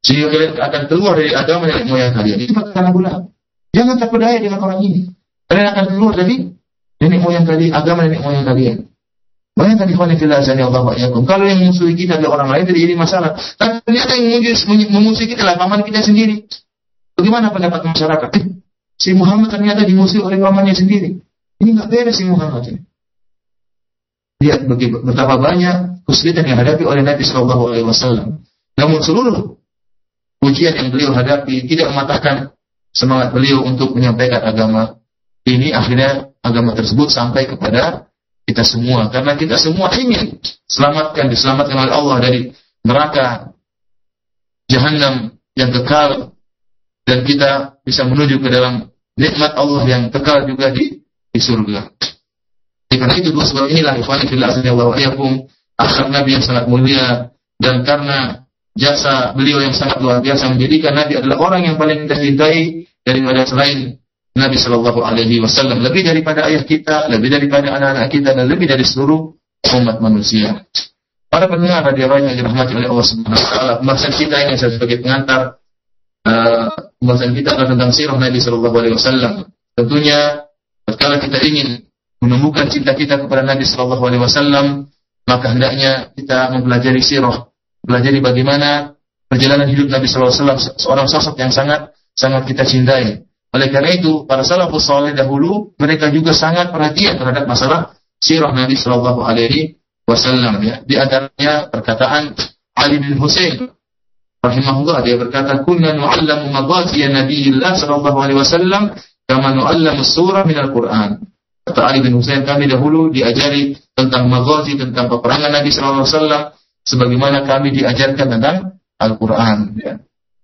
A: sehingga kalian akan keluar dari agama nenek moyang kalian. Itu perkataan Abu Lahab. Jangan terpedaya dengan orang ini. Kalian akan keluar dari nenek moyang kalian, agama nenek moyang kalian. Bayangkan ikhwan fillah azani Allah wa iyyakum. Kalau yang memusuhi kita adalah orang lain, tidak jadi masalah. Tapi ternyata yang memusuhi kita adalah paman kita sendiri. Bagaimana pendapat masyarakat? Eh, si Muhammad ternyata dimusuhi oleh pamannya sendiri. Ini nggak beres si Muhammad ini. Lihat betapa banyak kesulitan yang dihadapi oleh Nabi Shallallahu Alaihi Wasallam. Namun seluruh ujian yang beliau hadapi tidak mematahkan semangat beliau untuk menyampaikan agama ini. Akhirnya agama tersebut sampai kepada kita semua, karena kita semua ingin selamatkan, diselamatkan oleh Allah dari neraka Jahannam yang kekal, dan kita bisa menuju ke dalam nikmat Allah yang kekal juga di, di surga. Karena itu dua sebab inilah ikhwan fillah azanillahu wa iyyakum, akhlak Nabi yang sangat mulia, dan karena jasa beliau yang sangat luar biasa menjadikan Nabi adalah orang yang paling kita cintai daripada selain Nabi Shallallahu Alaihi Wasallam, lebih daripada ayah kita, lebih daripada anak-anak kita, dan lebih dari seluruh umat manusia. Para pendengar radio yang dirahmati oleh Allah Subhanahu Wa Taala, pembahasan kita ini saya sebagai pengantar, uh, pembahasan kita adalah tentang sirah Nabi Shallallahu Alaihi Wasallam. Tentunya, kalau kita ingin menemukan cinta kita kepada Nabi Shallallahu Alaihi Wasallam, maka hendaknya kita mempelajari sirah, pelajari bagaimana perjalanan hidup Nabi Shallallahu Alaihi Wasallam, seorang sosok yang sangat sangat kita cintai. Oleh karena itu, para salafus saleh dahulu mereka juga sangat perhatian terhadap masalah sirah Nabi Shallallahu Alaihi Wasallam. Ya, di antaranya perkataan Ali bin Husain, rahimahullah, dia berkata, "Kunna nu'allamu maghaziya Nabiyillah Shallallahu Alaihi Wasallam kama nu'allamu surah minal Quran." Kata Ali bin Husain, kami dahulu diajari tentang maghazi, tentang peperangan Nabi Shallallahu Alaihi Wasallam, sebagaimana kami diajarkan tentang Al-Quran. Ya.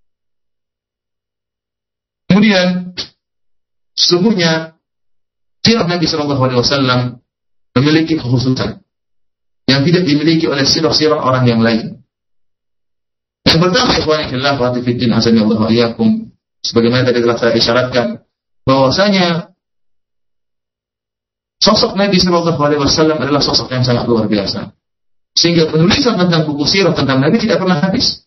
A: Kemudian, sesungguhnya sirah Nabi Shallallahu Alaihi Wasallam memiliki kekhususan yang tidak dimiliki oleh sirah-sirah orang yang lain. Yang pertama, ikhwan fillah wa fillah azanillahu wa iyyakum, sebagaimana tadi telah saya isyaratkan, bahwasanya sosok Nabi Shallallahu Alaihi Wasallam adalah sosok yang sangat luar biasa, sehingga penulisan tentang buku sirah tentang Nabi tidak pernah habis.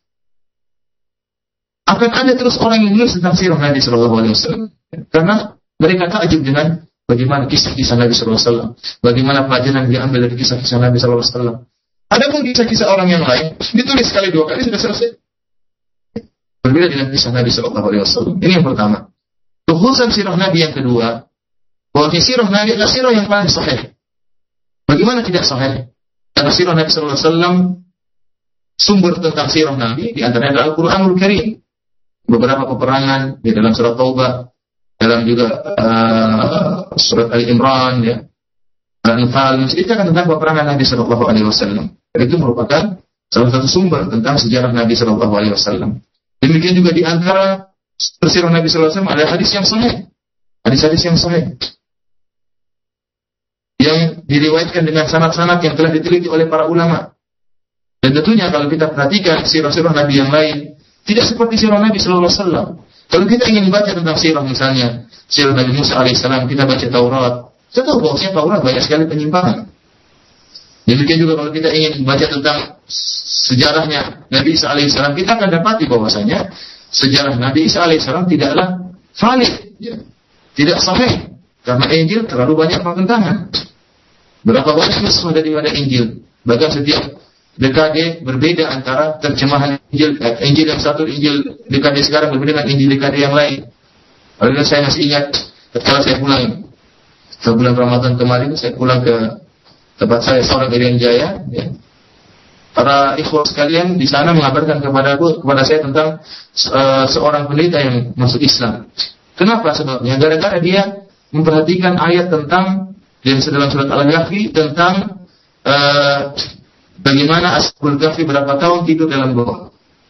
A: Akan ada terus orang yang menulis tentang sirah Nabi Shallallahu Alaihi Wasallam, karena mereka takjub dengan bagaimana kisah-kisah Nabi Shallallahu Alaihi Wasallam, bagaimana pelajaran yang diambil dari kisah-kisah Nabi Shallallahu Alaihi Wasallam. Adapun kisah-kisah orang yang lain ditulis sekali dua kali sudah selesai. Berbeda dengan kisah Nabi Shallallahu Alaihi Wasallam. Ini yang pertama. Kekhususan sirah Nabi yang kedua, bahwa sirah Nabi adalah sirah yang paling sahih. Bagaimana tidak sahih? Karena sirah Nabi Shallallahu Alaihi Wasallam, sumber tentang sirah Nabi di antaranya adalah Al-Quranul Karim. Beberapa peperangan di dalam surat Taubah, dalam juga uh, surat Ali Imran, ya, Al-Anfal, menceritakan tentang peperangan Nabi Shallallahu Alaihi Wasallam. Itu merupakan salah satu sumber tentang sejarah Nabi Shallallahu Alaihi Wasallam. Demikian juga di antara sirah Nabi Shallallahu Alaihi Wasallam ada hadis yang sahih, hadis-hadis yang sahih yang diriwayatkan dengan sanad-sanad yang telah diteliti oleh para ulama. Dan tentunya kalau kita perhatikan sirah-sirah Nabi yang lain, tidak seperti sirah Nabi Shallallahu Alaihi Wasallam. Kalau kita ingin baca tentang sirah, misalnya sirah Nabi Musa alaihissalam, kita baca Taurat, kita tahu bahwa Taurat banyak sekali penyimpangan. Demikian juga kalau kita ingin baca tentang sejarahnya Nabi Isa alaihissalam, kita akan dapati bahwasanya sejarah Nabi Isa alaihissalam tidaklah valid, ya, tidak sahih, karena Injil terlalu banyak pertentangan. Berapa banyak nuskah daripada Injil? Bahkan setiap dekade berbeda antara terjemahan Injil, eh, Injil yang satu, Injil dekade sekarang berbeda dengan Injil dekade yang lain. Oleh saya masih ingat ketika saya pulang ke bulan Ramadan kemarin, saya pulang ke tempat saya seorang Irian Jaya, ya. Para ikhwah sekalian di sana mengabarkan kepada aku, kepada saya tentang uh, seorang pendeta yang masuk Islam. Kenapa sebabnya? Gara-gara dia memperhatikan ayat tentang yang dalam surat Al-Kahfi tentang uh, bagaimana Ashabul Kahfi berapa tahun tidur dalam gua.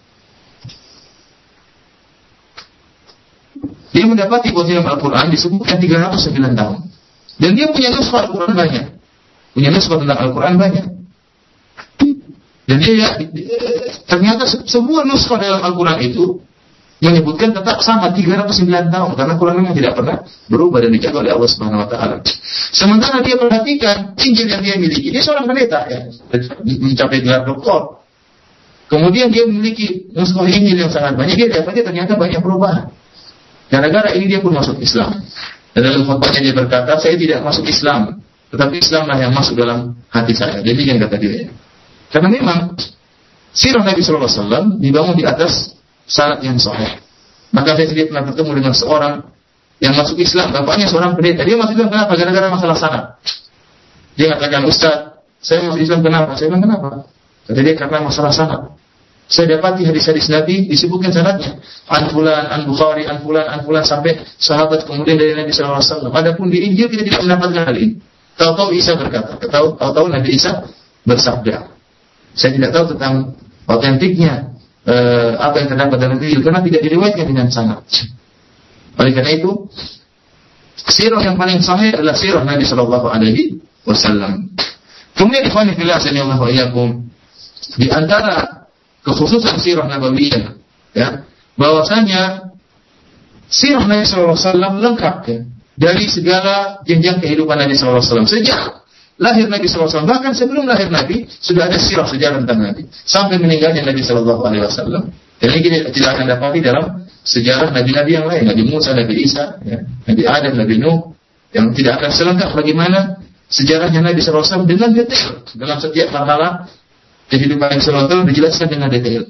A: Dia mendapati bahwa dalam Al-Quran disebutkan tiga ratus sembilan tahun. Dan dia punya nuskah Al-Quran banyak. Punya nuskah tentang Al-Quran banyak. Dan dia ya, ternyata semua nuskah dalam Al-Quran itu menyebutkan tetap sama tiga ratus sembilan tahun. Karena Quran memang tidak pernah berubah dan dijaga oleh Allah Subhanahu Wa Taala. Sementara dia perhatikan Injil yang dia miliki. Dia seorang pendeta, ya, mencapai gelar doktor. Kemudian dia memiliki musuh ini yang sangat banyak, dia dapatnya ternyata banyak perubahan. Gara-gara ini dia pun masuk Islam. Dan dalam khutbahnya dia berkata, saya tidak masuk Islam, tetapi Islamlah yang masuk dalam hati saya. Jadi yang kata dia. Karena memang sirah Nabi Sallallahu Alaihi Wasallam dibangun di atas sanad yang sahih. Maka saya sendiri pernah bertemu dengan seorang yang masuk Islam, bapaknya seorang pendeta. Dia masuk Islam kenapa? Gara-gara masalah sanad. Dia katakan, Ustaz, saya masuk Islam kenapa? Saya bilang kenapa? Kata dia, karena masalah sanad. Saya dapati hadis-hadis Nabi disebutkan sanadnya. An fulan, an Bukhari, an fulan, an fulan sampai sahabat kemudian dari Nabi Sallallahu Alaihi Wasallam. Adapun di Injil kita tidak mendapatkan hal ini. Tahu-tahu Isa berkata, tahu-tahu Nabi Isa bersabda. Saya tidak tahu tentang otentiknya eh, apa yang terdapat dalam Injil karena tidak diriwayatkan dengan sanad. Oleh karena itu, sirah yang paling sahih adalah sirah Nabi Sallallahu Alaihi Wasallam. Kemudian ikhwani fillah sanallahu iyyakum, di antara kekhususan sirah nabawiyah, ya, bahwasanya sirah Nabi Sallallahu Alaihi Wasallam lengkap ya, dari segala jenjang kehidupan Nabi Sallallahu Alaihi Wasallam. Sejak lahir Nabi Sallallahu Alaihi Wasallam, bahkan sebelum lahir Nabi sudah ada sirah sejarah tentang Nabi sampai meninggalnya Nabi Sallallahu Alaihi Wasallam. Dan ini kita tidak akan dapati dalam sejarah Nabi-Nabi yang lain, Nabi Musa, Nabi Isa, ya, Nabi Adam, Nabi Nuh, yang tidak akan selengkap bagaimana sejarahnya Nabi Sallallahu Alaihi Wasallam dengan detail dalam setiap marhalah kehidupan Nabi Sallallahu Alaihi Wasallam dijelaskan dengan detail.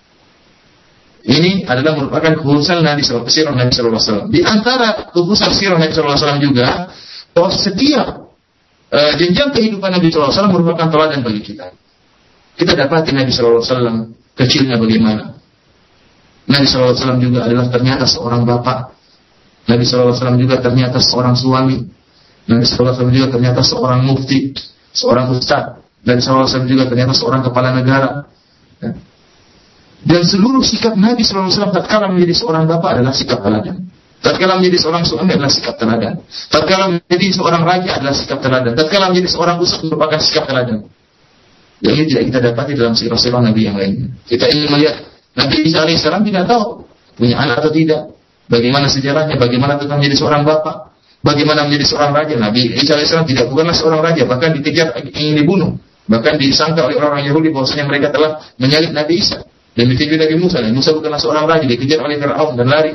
A: Ini adalah merupakan kekhususan Nabi Sallallahu Alaihi Wasallam. Di antara kekhususan sirah Nabi Sallallahu Alaihi Wasallam juga, bahwa setiap uh, jenjang kehidupan Nabi Sallallahu Alaihi Wasallam merupakan teladan bagi kita. Kita dapati Nabi Sallallahu Alaihi Wasallam kecilnya bagaimana. Nabi Sallallahu Alaihi Wasallam juga adalah ternyata seorang bapak. Nabi Sallallahu Alaihi Wasallam juga ternyata seorang suami. Nabi Sallallahu Alaihi Wasallam juga ternyata seorang mufti, seorang ustaz. Nabi Sallallahu Alaihi Wasallam juga ternyata seorang kepala negara. Ya. Dan seluruh sikap Nabi Sallallahu Alaihi Wasallam tatkala menjadi seorang bapak adalah sikap teladan. Tatkala menjadi seorang suami adalah sikap teladan. Tatkala menjadi seorang raja adalah sikap teladan. Tatkala menjadi seorang ustaz merupakan sikap teladan. Yang ini tidak kita dapati dalam sirah-sirah Nabi yang lainnya. Kita ingin melihat Nabi Isa alaihissalam tidak tahu punya anak atau tidak. Bagaimana sejarahnya, bagaimana tentang menjadi seorang bapak, bagaimana menjadi seorang raja. Nabi Isa alaihissalam tidak bukanlah seorang raja, bahkan dikejar ingin dibunuh. Bahkan disangka oleh orang Yahudi bahwasanya mereka telah menyalib Nabi Isa. Demikian juga Nabi Musa. Nabi Musa bukanlah seorang raja, dikejar oleh Fir'aun dan lari.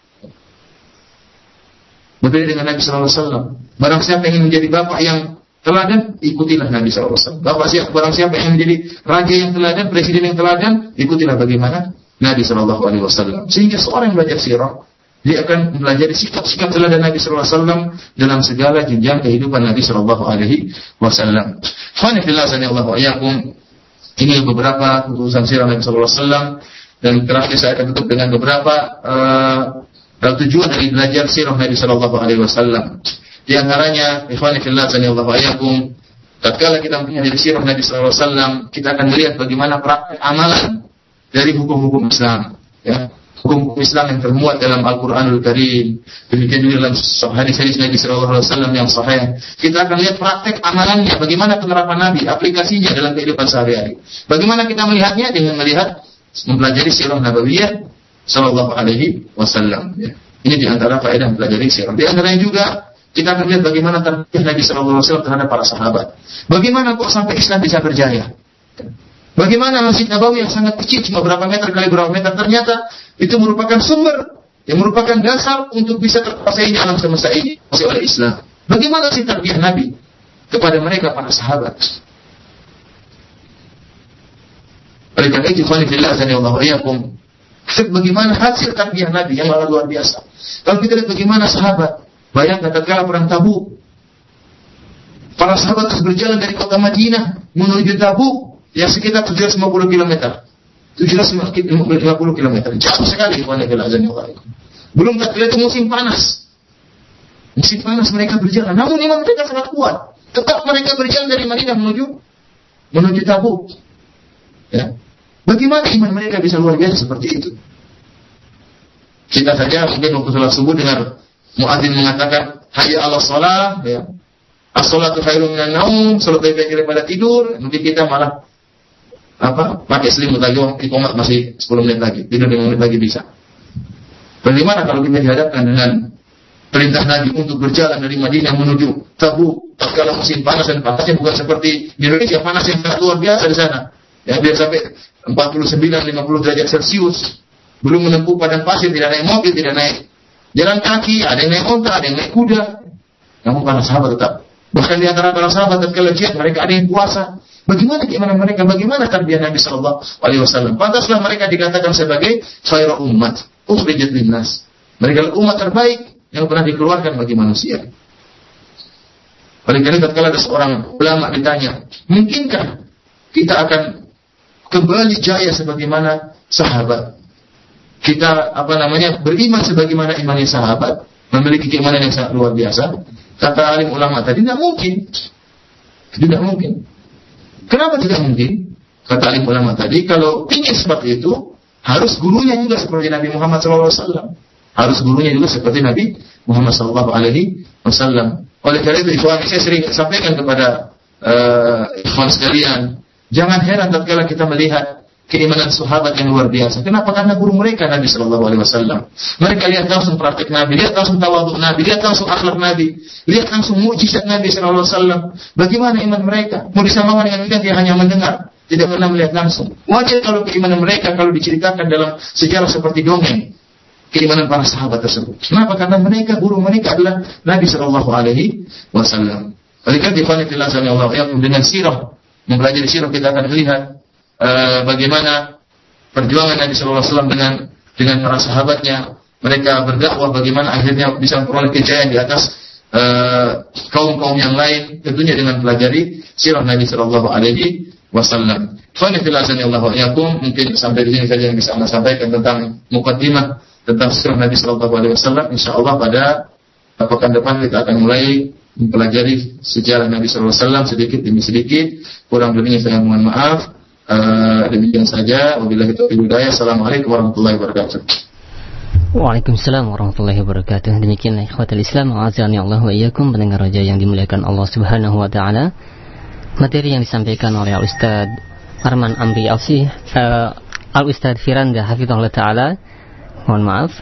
A: Berbeda dengan Nabi Sallallahu Alaihi Wasallam. Barang siapa yang ingin menjadi bapak yang teladan, ikutilah Nabi Sallallahu Alaihi Wasallam. Bapak siapa, barang siapa yang menjadi raja yang teladan, presiden yang teladan, ikutilah bagaimana Nabi Sallallahu Alaihi Wasallam. Sehingga seorang yang belajar sirah, dia akan belajar sikap-sikap teladan Nabi Sallallahu Alaihi Wasallam dalam segala jenjang kehidupan Nabi Sallallahu Alaihi Wasallam. Khani fillah sanallahu iyyakum. Ini beberapa kekhususan sirah Nabi Sallallahu Alaihi Wasallam, dan terakhir saya akan tutup dengan beberapa uh, tujuan dari belajar sirah Nabi Sallallahu Alaihi Wasallam. Di antaranya, ikhwani fillah sanallahu iyyakum, tatkala kita mempelajari sirah Nabi Sallallahu Alaihi Wasallam, kita akan melihat bagaimana praktek amalan dari hukum-hukum Islam, ya. Hukum Islam yang termuat dalam Al-Quranul Karim, demikian juga dalam hadis-hadis Nabi Sallallahu Alaihi Wasallam yang sahih. Kita akan lihat praktek amalannya, bagaimana penerapan Nabi, aplikasinya dalam kehidupan sehari-hari. Bagaimana kita melihatnya dengan melihat mempelajari sirah Nabawiyah Sallallahu Alaihi Wasallam. Ya. Ini di antara faedah mempelajari sirah. Di antaranya juga kita akan lihat bagaimana tarbiyah Nabi Sallallahu Alaihi Wasallam terhadap para sahabat. Bagaimana kok sampai Islam bisa berjaya? Bagaimana Masjid Nabawi yang sangat kecil, cuma berapa meter kali berapa meter, ternyata itu merupakan sumber yang merupakan dasar untuk bisa terkuasai alam semesta ini oleh Islam. Bagaimana sih tarbiyah Nabi kepada mereka para sahabat? Oleh karena itu, ikhwani fillah sanallahu iyyakum, bagaimana hasil tarbiyah Nabi yang luar biasa. Kalau kita lihat bagaimana sahabat, bayangkan tatkala perang Tabuk, para sahabat terus berjalan dari kota Madinah menuju Tabuk yang sekitar tujuh ratus lima puluh kilometer. tujuh ratus lima puluh kilometer. Jauh sekali. Belum terlihat musim panas. Musim panas mereka berjalan. Namun iman mereka sangat kuat. Tetap mereka berjalan dari Madinah menuju menuju Tabuk. Ya. Bagaimana iman mereka bisa luar biasa seperti itu? Kita saja mungkin waktu salat subuh dengar muadzin mengatakan hayya 'alas shalah, ya. As-shalatu khairun minan naum, salat lebih baik daripada tidur. Nanti kita malah apa? Pakai selimut lagi, iqamat masih sepuluh menit lagi, tidur lima menit lagi bisa. Bagaimana kalau kita dihadapkan dengan perintah Nabi untuk berjalan dari Madinah menuju Tabuk, tatkala musim panas, dan panasnya bukan seperti di Indonesia, panas yang sangat luar biasa di sana. Ya, biar sampai empat puluh sembilan sampai lima puluh derajat Celcius. Belum menempuh padang pasir, tidak naik mobil, tidak naik jalan kaki, ada yang naik onta, ada yang naik kuda. Namun para sahabat tetap. Bahkan di antara para sahabat tatkala jihad mereka ada yang puasa. Bagaimana keimanan mereka? Bagaimana tarbiyah Nabi sallallahu alaihi wasallam? Pantaslah mereka dikatakan sebagai khairu ummat, ukhrijat linnas. Mereka umat terbaik yang pernah dikeluarkan bagi manusia. Oleh karena tatkala ada seorang ulama ditanya, mungkinkah kita akan kembali jaya sebagaimana sahabat? Kita apa namanya beriman sebagaimana imannya sahabat, memiliki keimanan yang sangat luar biasa. Kata alim ulama tadi, tidak mungkin. Tidak mungkin. Kenapa tidak mungkin? Kata alim ulama tadi, kalau ingin seperti itu, harus gurunya juga seperti Nabi Muhammad shallallahu alaihi wasallam. Harus gurunya juga seperti Nabi Muhammad shallallahu alaihi wasallam. Oleh karena itu, ikhwan, saya sering sampaikan kepada uh, ikhwan sekalian, jangan heran tatkala kita melihat keimanan sahabat yang luar biasa. Kenapa? Karena guru mereka Nabi Shallallahu Alaihi Wasallam. Mereka lihat langsung praktek Nabi, lihat langsung tawadhu Nabi, lihat langsung akhlak Nabi, lihat langsung mukjizat Nabi Shallallahu Alaihi Wasallam. Bagaimana iman mereka? Mau disamakan dengan kita, dia hanya mendengar, tidak pernah melihat langsung. Wajar kalau keimanan mereka kalau diceritakan dalam sejarah seperti dongeng, keimanan para sahabat tersebut. Kenapa? Karena mereka guru mereka adalah Nabi Shallallahu Alaihi Wasallam. Oleh karena itu, Allah dengan sirah, mempelajari sirah kita akan melihat Uh, bagaimana perjuangan Nabi Shallallahu Alaihi Wasallam dengan dengan para sahabatnya. Mereka berdakwah bagaimana akhirnya bisa memperoleh kejayaan di atas uh, kaum-kaum yang lain, tentunya dengan pelajari sirah Nabi Shallallahu Alaihi Wasallam. Mungkin sampai di sini saja yang bisa saya sampaikan tentang mukaddimah tentang sirah Nabi Shallallahu Alaihi Wasallam. Insyaallah pada pekan depan kita akan mulai mempelajari sejarah Nabi Shallallahu Alaihi Wasallam sedikit demi sedikit. Kurang lebihnya saya mohon maaf. Uh, demikian saja. Wabillahi taufiq wal hidayah. Assalamualaikum warahmatullahi wabarakatuh.
B: Waalaikumsalam warahmatullahi wabarakatuh. Demikianlah ikhwatul Islam, azani Allah wa iyyakum, pendengar raja yang dimuliakan Allah Subhanahu wa taala. Materi yang disampaikan oleh Al Ustaz Arman Amri Alsi, uh, Al Ustaz Firanda hafizahullah taala, mohon maaf,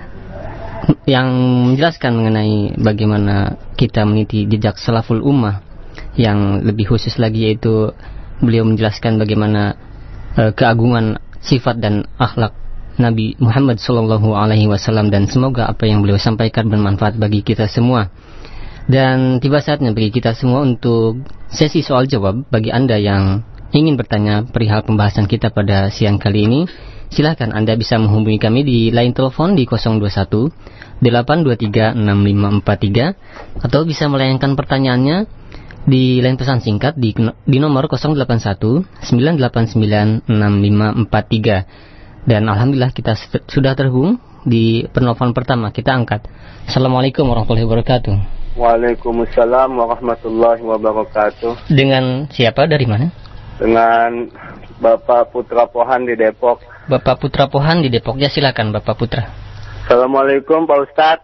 B: yang menjelaskan mengenai bagaimana kita meniti jejak salaful ummah, yang lebih khusus lagi yaitu beliau menjelaskan bagaimana uh, keagungan sifat dan akhlak Nabi Muhammad sallallahu alaihi wasallam, dan semoga apa yang beliau sampaikan bermanfaat bagi kita semua. Dan tiba saatnya bagi kita semua untuk sesi soal jawab. Bagi Anda yang ingin bertanya perihal pembahasan kita pada siang kali ini, silakan Anda bisa menghubungi kami di line telepon di nol dua satu delapan dua tiga enam lima empat tiga, atau bisa melayangkan pertanyaannya di line pesan singkat di, di nomor nol delapan satu sembilan delapan sembilan enam lima empat tiga. Dan alhamdulillah kita sudah terhubung di penelpon pertama. Kita angkat. Assalamualaikum warahmatullahi wabarakatuh.
C: Waalaikumsalam warahmatullahi wabarakatuh.
B: Dengan siapa, dari mana?
C: Dengan Bapak Putra Pohan di Depok.
B: Bapak Putra Pohan di Depok. Ya, silakan Bapak Putra.
C: Assalamualaikum Pak Ustadz.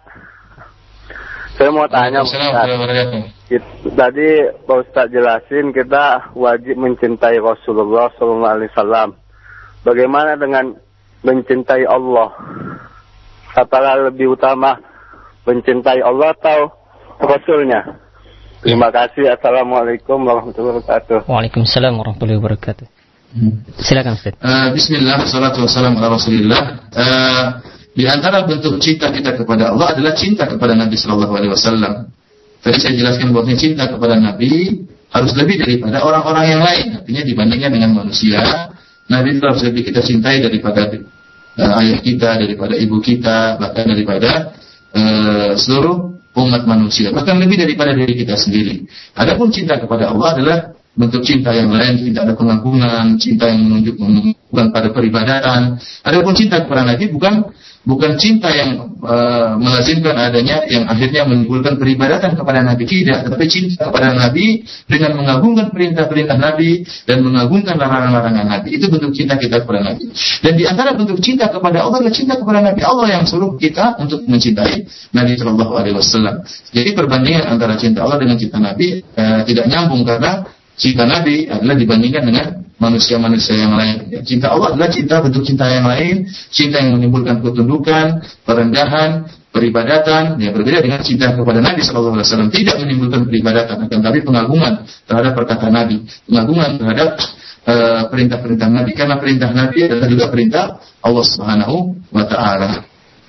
C: Saya mau tanya Pak Ustadz. Tadi Pak Ustadz jelasin kita wajib mencintai Rasulullah shallallahu alaihi wasallam. Bagaimana dengan mencintai Allah? Apakah lebih utama mencintai Allah atau Rasulnya? Terima kasih. Assalamualaikum warahmatullahi wabarakatuh.
B: Waalaikumsalam warahmatullahi wabarakatuh. Silakan Ustaz.
A: Uh, Bismillah, wassalatu wassalamu ala Rasulillah. Uh, di antara bentuk cinta kita kepada Allah adalah cinta kepada Nabi sallallahu alaihi wasallam. Tadi saya jelaskan bahwa cinta kepada Nabi harus lebih daripada orang-orang yang lain. Artinya dibandingkan dengan manusia, Nabi itu harus lebih kita cintai daripada uh, ayah kita, daripada ibu kita, bahkan daripada uh, seluruh umat manusia, bahkan lebih daripada diri kita sendiri. Adapun cinta kepada Allah adalah bentuk cinta yang lain, cinta ada pengagungan, cinta yang menunjuk bukan pada peribadatan. Adapun cinta kepada Nabi bukan bukan cinta yang uh, melazimkan adanya yang akhirnya menimbulkan peribadatan kepada Nabi, tidak, tetapi cinta kepada Nabi dengan mengagungkan perintah-perintah Nabi dan mengagungkan larangan-larangan Nabi. Itu bentuk cinta kita kepada Nabi. Dan di antara bentuk cinta kepada Allah adalah cinta kepada Nabi. Allah yang suruh kita untuk mencintai Nabi Shallallahu Alaihi Wasallam. Jadi perbandingan antara cinta Allah dengan cinta Nabi uh, tidak nyambung, karena cinta Nabi adalah dibandingkan dengan manusia-manusia yang lain. Cinta Allah adalah cinta, bentuk cinta yang lain, cinta yang menimbulkan ketundukan, perendahan, peribadatan. Ya, berbeda dengan cinta kepada Nabi Shallallahu Alaihi Wasallam, tidak menimbulkan peribadatan, akan tapi pengagungan terhadap perkataan Nabi, pengagungan terhadap uh, perintah-perintah Nabi, karena perintah Nabi adalah juga perintah Allah Subhanahu wa taala.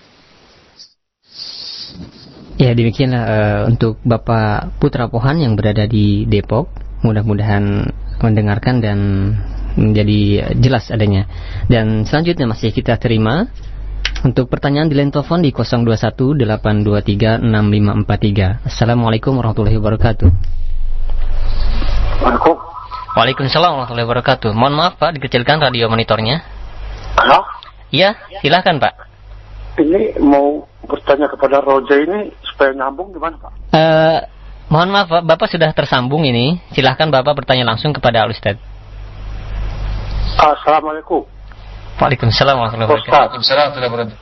B: Ya, demikianlah uh, untuk Bapak Putra Pohan yang berada di Depok. Mudah-mudahan mendengarkan dan menjadi jelas adanya. Dan selanjutnya masih kita terima untuk pertanyaan di line telepon di nol dua satu delapan dua tiga enam lima empat tiga. Assalamualaikum warahmatullahi wabarakatuh.
C: Waalaikumsalam.
B: Waalaikumsalam warahmatullahi wabarakatuh. Mohon maaf Pak, dikecilkan radio monitornya.
C: Halo?
B: Iya, silakan Pak.
C: Ini mau bertanya kepada Roja ini supaya nyambung gimana Pak?
B: Uh, mohon maaf Pak, Bapak sudah tersambung ini. Silahkan Bapak bertanya langsung kepada Al-Ustaz.
C: Assalamualaikum.
B: Waalaikumsalam warahmatullahi wabarakatuh.
A: Waalaikumsalam warahmatullahi wabarakatuh.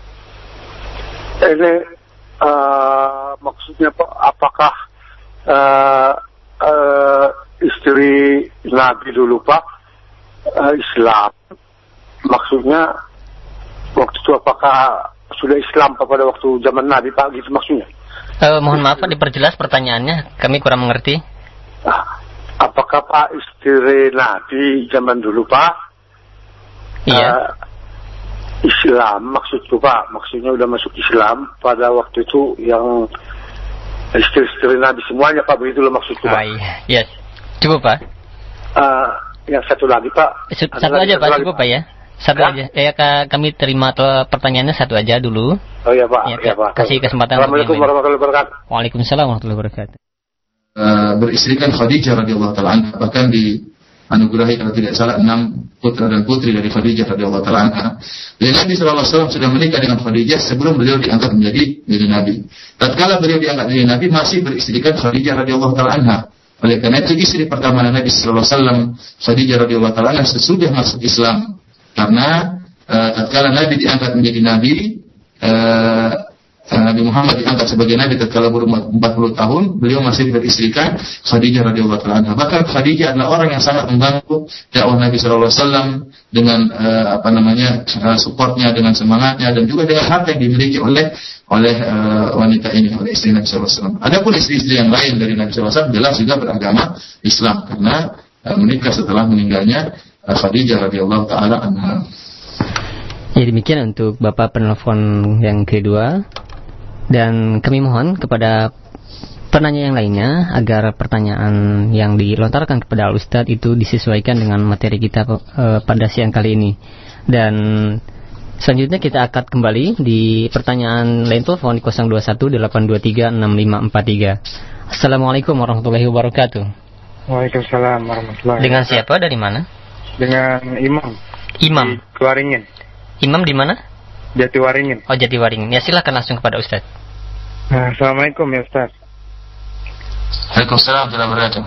C: Ini uh, maksudnya Pak, apakah uh, uh, istri Nabi dulu Pak uh, Islam? Maksudnya waktu itu apakah sudah Islam Pak pada waktu zaman Nabi Pak, gitu maksudnya?
B: Uh, mohon maaf Pak, diperjelas pertanyaannya, kami kurang mengerti.
C: Uh, apakah Pak istri Nabi zaman dulu Pak?
B: Iya.
C: Uh, Islam maksudku Pak, maksudnya udah masuk Islam pada waktu itu yang istri-istri Nabi semuanya Pak, begitu loh maksudku Pak.
B: Yes. Cukup Pak.
C: Uh, yang satu lagi Pak.
B: Satu aja Pak, cukup Pak ya. Satu aja. Ya kami terima pertanyaannya satu aja dulu.
C: Oh iya Pak.
B: Ya,
C: ya, Pak.
B: Kasih kesempatan.
C: Assalamualaikum warahmatullahi wabarakatuh.
B: Waalaikumsalam warahmatullahi wabarakatuh.
A: Uh, beristrikan Khadijah radhiyallahu taala anha, bahkan di anugerahi kalau tidak salah enam putra dan putri dari Khadijah radhiyallahu taala anha. Dan Nabi sallallahu alaihi wasallam sudah menikah dengan Khadijah sebelum beliau diangkat menjadi menjadi nabi. Tatkala beliau diangkat menjadi nabi masih beristrikan Khadijah radhiyallahu taala anha. Oleh karena itu istri pertama Nabi sallallahu alaihi wasallam Khadijah radhiyallahu taala anha sesudah masuk Islam. Karena uh, tatkala Nabi diangkat menjadi nabi, uh, Nabi Muhammad diangkat sebagai nabi tatkala berumur empat puluh tahun, beliau masih beristrikan Khadijah radhiyallahu taala anha. Bahkan Khadijah adalah orang yang sangat membantu dakwah Nabi sallallahu alaihi wasallam dengan uh, apa namanya uh, supportnya, dengan semangatnya, dan juga dengan harta yang dimiliki oleh oleh uh, wanita ini, oleh istri Nabi sallallahu alaihi wasallam. Adapun istri-istri yang lain dari Nabi sallallahu alaihi wasallam jelas juga beragama Islam karena uh, menikah setelah meninggalnya uh, Khadijah radhiyallahu taala anha.
B: Ya, demikian untuk Bapak penelpon yang kedua. Dan kami mohon kepada penanya yang lainnya agar pertanyaan yang dilontarkan kepada Al-Ustadz itu disesuaikan dengan materi kita uh, pada siang kali ini. Dan selanjutnya kita akan kembali di pertanyaan line telepon di nol dua satu delapan dua tiga enam lima empat tiga. Assalamualaikum warahmatullahi wabarakatuh.
D: Waalaikumsalam warahmatullahi wabarakatuh.
B: Dengan siapa, dari mana?
D: Dengan Imam.
B: Imam.
D: Di Jatiwaringin.
B: Imam di mana?
D: Jatiwaringin.
B: Oh, Jatiwaringin. Ya, silakan langsung kepada Ustadz.
D: Nah, Assalamualaikum ya Ustaz.
A: Waalaikumsalam warahmatullahi wabarakatuh.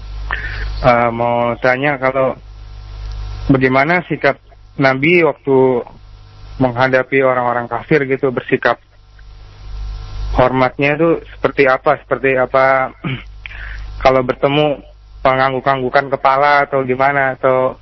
D: Uh, mau tanya kalau bagaimana sikap Nabi waktu menghadapi orang-orang kafir gitu, bersikap hormatnya itu seperti apa? Seperti apa kalau bertemu pengangguk-anggukan kepala atau gimana, atau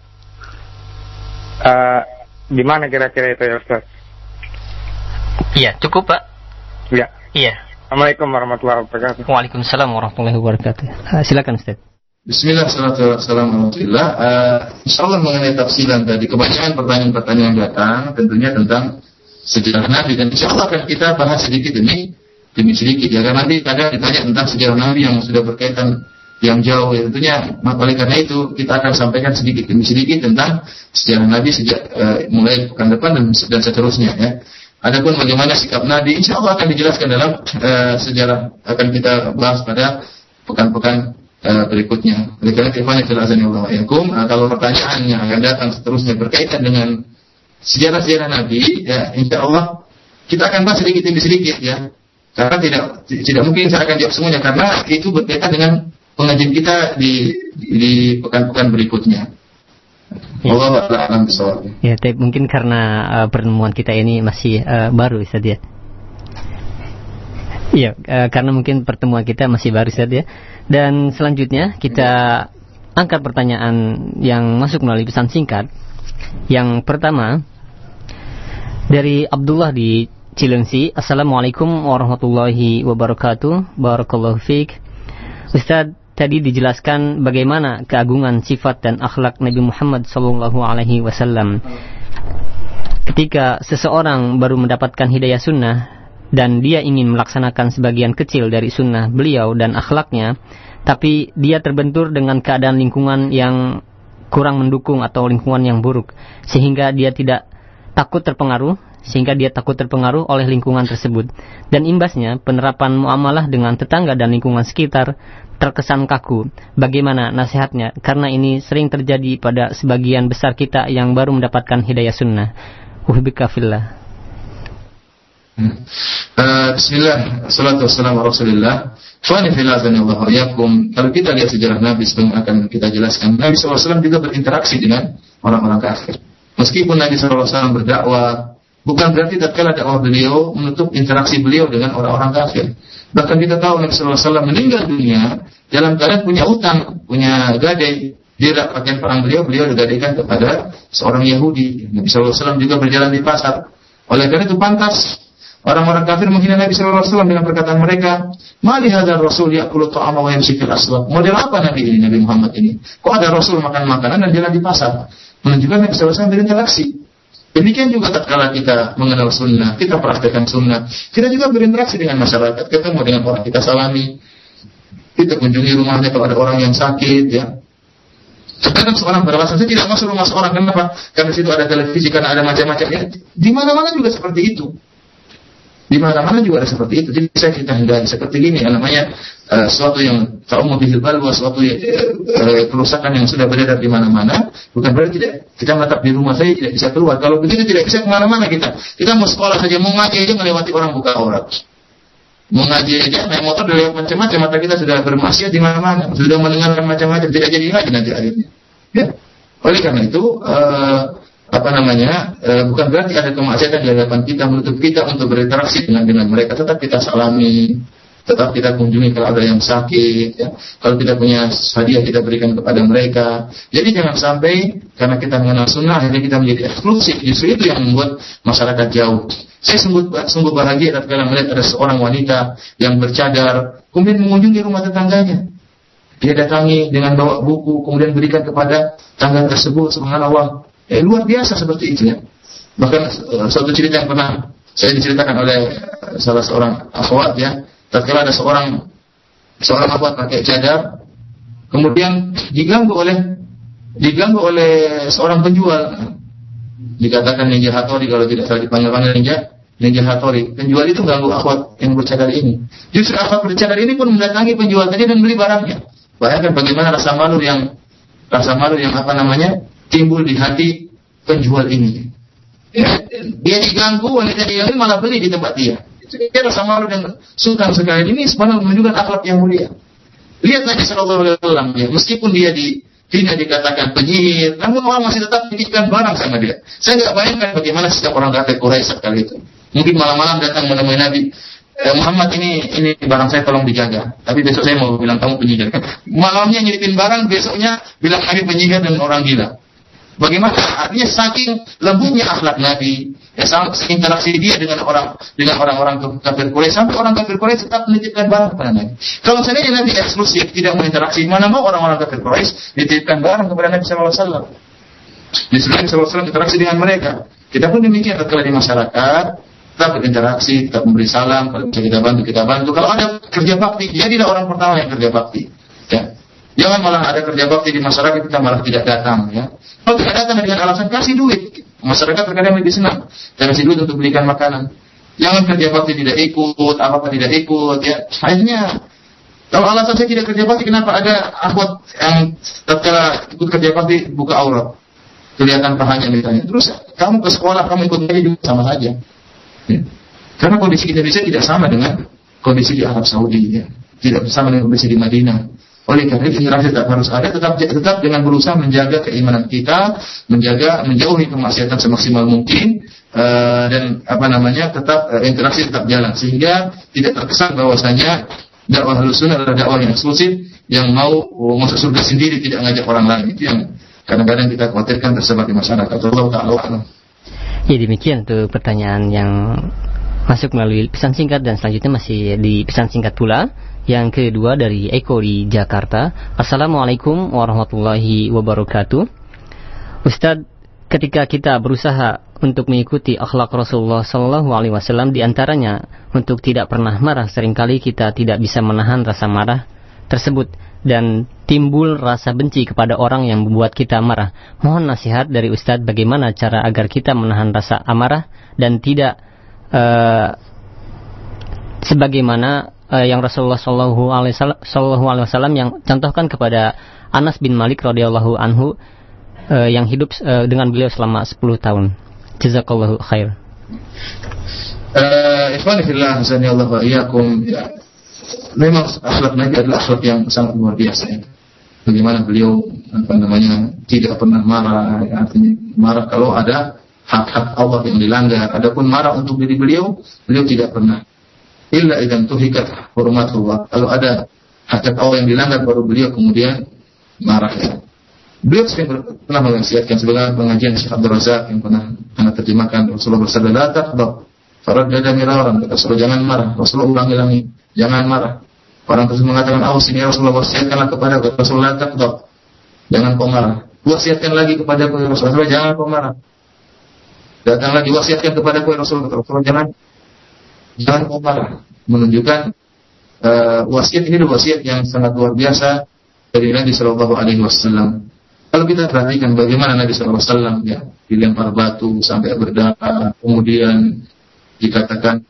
D: uh, gimana kira-kira itu ya Ustaz?
B: Iya, cukup Pak.
D: Iya.
B: Iya.
D: Assalamualaikum warahmatullahi wabarakatuh.
B: Waalaikumsalam warahmatullahi wabarakatuh. Uh, silakan Ustaz.
A: Bismillah, salatu wassalamu alaihi uh, insyaallah mengenai tafsiran tadi, kebanyakan pertanyaan-pertanyaan datang tentunya tentang sejarah Nabi, dan insyaallah akan kita bahas sedikit demi demi sedikit ya, karena nanti kadang ditanya tentang sejarah Nabi yang sudah berkaitan yang jauh ya, tentunya oleh karena itu kita akan sampaikan sedikit demi sedikit tentang sejarah Nabi sejak uh, mulai pekan depan dan, dan seterusnya ya. Adapun bagaimana sikap Nabi, insya Allah akan dijelaskan dalam uh, sejarah, akan kita bahas pada pekan-pekan uh, berikutnya. Oleh karena itu, uh, kalau pertanyaan yang akan datang seterusnya berkaitan dengan sejarah-sejarah Nabi, ya insya Allah kita akan bahas sedikit demi sedikit ya. Karena tidak tidak mungkin saya akan jawab semuanya, karena itu berkaitan dengan pengajian kita di di, di pekan-pekan berikutnya.
B: Ya.
A: Allah a'lam bishawab.
B: Ya, tapi mungkin karena uh, pertemuan kita ini masih uh, baru Ustaz ya. Iya, uh, karena mungkin pertemuan kita masih baru Ustaz ya. Dan selanjutnya kita angkat pertanyaan yang masuk melalui pesan singkat. Yang pertama dari Abdullah di Cilengsi. Assalamualaikum warahmatullahi wabarakatuh. Barakallahu fiik. Ustaz, tadi dijelaskan bagaimana keagungan sifat dan akhlak Nabi Muhammad sallallahu alaihi wasallam. Ketika seseorang baru mendapatkan hidayah sunnah dan dia ingin melaksanakan sebagian kecil dari sunnah beliau dan akhlaknya, tapi dia terbentur dengan keadaan lingkungan yang kurang mendukung atau lingkungan yang buruk, sehingga dia tidak takut terpengaruh, sehingga dia takut terpengaruh oleh lingkungan tersebut. Dan imbasnya penerapan muamalah dengan tetangga dan lingkungan sekitar terkesan kaku. Bagaimana nasihatnya? Karena ini sering terjadi pada sebagian besar kita yang baru mendapatkan hidayah sunnah. Uhibika fillah.
A: Hmm. Uh, Bismillah, salatu wassalamu ala Rasulillah. Fani fillah Allah yakum. Kalau kita lihat sejarah Nabi, sebelum akan kita jelaskan, Nabi shallallahu alaihi wasallam juga berinteraksi dengan orang-orang kafir. Meskipun Nabi shallallahu alaihi wasallam berdakwah, bukan berarti tatkala dakwah beliau menutup interaksi beliau dengan orang-orang kafir. Bahkan kita tahu Nabi shallallahu alaihi wasallam meninggal dunia dalam keadaan punya utang, punya gadai. Dia tidak pakaian perang beliau, beliau digadaikan kepada seorang Yahudi. Nabi shallallahu alaihi wasallam juga berjalan di pasar. Oleh karena itu pantas orang-orang kafir menghina Nabi shallallahu alaihi wasallam dengan perkataan mereka, "Ma li hadzal rasul ya'kulu ta'ama wa yamshi fil aswaq." Model apa Nabi ini, Nabi Muhammad ini? Kok ada rasul makan makanan dan jalan di pasar? Menunjukkan Nabi shallallahu alaihi wasallam berinteraksi. Demikian juga tatkala kita mengenal sunnah, kita praktekkan sunnah, kita juga berinteraksi dengan masyarakat, ketemu dengan orang, kita salami, kita kunjungi rumahnya kalau ada orang yang sakit, ya. Terkadang seorang beralasan, saya tidak masuk rumah seorang, kenapa? Karena situ ada televisi, karena ada macam-macam. Ya, di mana-mana juga seperti itu. Di mana-mana juga ada seperti itu. Jadi saya kita hindari seperti ini, yang namanya uh, sesuatu yang ta'ummu bihil balwa, suatu uh, kerusakan yang sudah beredar di mana-mana. Bukan berarti tidak kita menetap di rumah saja tidak bisa keluar. Kalau begitu tidak bisa kemana-mana kita. Kita mau sekolah saja, mau ngaji aja melewati orang buka aurat. Mau ngaji aja, naik motor dari macam-macam, mata kita sudah bermaksiat di mana-mana, sudah mendengarkan macam-macam, tidak jadi ngaji nanti akhirnya. Ya. Oleh karena itu, uh, apa namanya, uh, bukan berarti ada kemaksiatan di hadapan kita menutup kita untuk berinteraksi dengan dengan mereka. Tetap kita salami, tetap kita kunjungi kalau ada yang sakit. Ya. Kalau tidak punya hadiah kita berikan kepada mereka. Jadi jangan sampai karena kita mengenal sunnah akhirnya kita menjadi eksklusif. Justru itu yang membuat masyarakat jauh. Saya sungguh, sungguh bahagia tatkala melihat ada seorang wanita yang bercadar, kemudian mengunjungi rumah tetangganya. Dia datangi dengan bawa buku, kemudian berikan kepada tangga tersebut. Subhanallah, eh, luar biasa seperti itu ya. Bahkan uh, suatu cerita yang pernah saya diceritakan oleh uh, salah seorang akhwat ya, tatkala ada seorang seorang akhwat pakai cadar, kemudian diganggu oleh diganggu oleh seorang penjual. Dikatakan ninja hatori kalau tidak salah dipanggil-panggil ninja, ninja hatori. Penjual itu ganggu akhwat yang bercadar ini. Justru akhwat bercadar ini pun mendatangi penjual tadi dan beli barangnya. Bayangkan bagaimana rasa malu yang rasa malu yang apa namanya timbul di hati penjual ini. Ya, dia diganggu, wanita dia ini malah beli di tempat dia. Itu dia rasa malu dan sultan sekali. Ini sebenarnya menunjukkan akhlak yang mulia. Lihat Nabi sallallahu alaihi wasallam ya, meskipun dia di tidak dikatakan penyihir, namun orang masih tetap menitipkan barang sama dia. Saya nggak bayangkan bagaimana setiap orang kafir Quraisy sekali itu. Mungkin malam-malam datang menemui Nabi, eh, Muhammad ini ini barang saya tolong dijaga. Tapi besok saya mau bilang kamu penyihir. Malamnya nyelipin barang, besoknya bilang Nabi penyihir dan orang gila. Bagaimana? Artinya saking lembutnya akhlak Nabi, ya saking interaksi dia dengan orang dengan orang-orang kafir Quraisy, sampai orang kafir Quraisy tetap menitipkan barang kepada Nabi. Kalau seandainya Nabi eksklusif tidak berinteraksi, mana mau orang-orang kafir Quraisy dititipkan barang kepada Nabi sallallahu alaihi wasallam. Di Nabi sallallahu alaihi wasallam interaksi dengan mereka. Kita pun demikian tatkala di masyarakat, tetap berinteraksi, tetap memberi salam, kalau bisa kita bantu kita bantu. Kalau ada kerja bakti, jadilah orang pertama yang kerja bakti. Ya. Jangan malah ada kerja bakti di masyarakat kita malah tidak datang ya. Kalau tidak datang dengan alasan kasih duit, masyarakat terkadang lebih senang kasih duit untuk belikan makanan. Jangan kerja bakti tidak ikut, apa-apa tidak ikut ya. Akhirnya kalau alasan saya tidak kerja bakti, kenapa ada akhwat yang tatkala ikut kerja bakti buka aurat, kelihatan pahanya misalnya. Terus kamu ke sekolah, kamu ikut ngaji juga sama saja. Ya. Karena kondisi Indonesia tidak sama dengan kondisi di Arab Saudi ya. Tidak sama dengan kondisi di Madinah. Oleh karena itu interaksi tetap harus ada, tetap tetap dengan berusaha menjaga keimanan kita, menjaga menjauhi kemaksiatan semaksimal mungkin, uh, dan apa namanya tetap uh, interaksi tetap jalan sehingga tidak terkesan bahwasanya dakwah Ahlussunnah adalah dakwah yang eksklusif yang mau uh, masuk surga sendiri tidak ngajak orang lain. Itu yang kadang-kadang kita khawatirkan tersebar di masyarakat. Allah Taala.
B: Ya demikian tuh pertanyaan yang masuk melalui pesan singkat, dan selanjutnya masih di pesan singkat pula. Yang kedua dari Eko di Jakarta. Assalamualaikum warahmatullahi wabarakatuh. Ustadz, ketika kita berusaha untuk mengikuti akhlak Rasulullah Shallallahu Alaihi Wasallam, diantaranya untuk tidak pernah marah, seringkali kita tidak bisa menahan rasa marah tersebut dan timbul rasa benci kepada orang yang membuat kita marah. Mohon nasihat dari Ustadz, bagaimana cara agar kita menahan rasa amarah dan tidak uh, sebagaimana uh, yang Rasulullah Shallallahu Alaihi Wasallam yang contohkan kepada Anas bin Malik radhiyallahu anhu uh, yang hidup uh, dengan beliau selama sepuluh tahun. Jazakallahu khair.
A: Uh, Ikhwani fillah, azanillahu wa iyyakum. Memang akhlak Nabi adalah akhlak yang sangat luar biasa. Ya. Bagaimana beliau apa namanya tidak pernah marah, artinya marah kalau ada hak-hak Allah yang dilanggar. Adapun marah untuk diri beliau, beliau tidak pernah. Illa idzan tuhikat hurmatullah. Kalau ada hak-hak Allah yang dilanggar, baru beliau kemudian marah. Ya. Beliau sering pernah menasihatkan sebagai pengajian Syekh Abdul Razak yang pernah anak terjemahkan. Rasulullah bersabda, "La taghdab." Faraddada miraran. Rasulullah jangan marah. Rasulullah ulangi-ulangi, jangan marah. Orang tersebut mengatakan, "Oh, sini Rasulullah, wasiatkanlah kepada aku." Rasulullah, "La taghdab." Jangan kau marah. Wasiatkan lagi kepada aku, Rasulullah, jangan kau marah. Datang lagi, wasiatkan kepada aku, Rasulullah, Rasulullah, jangan jangan kau marah. Menunjukkan uh, wasiat ini adalah wasiat yang sangat luar biasa dari Nabi Shallallahu Alaihi Wasallam. Kalau kita perhatikan bagaimana Nabi Shallallahu Alaihi Wasallam ya dilempar batu sampai berdarah, kemudian dikatakan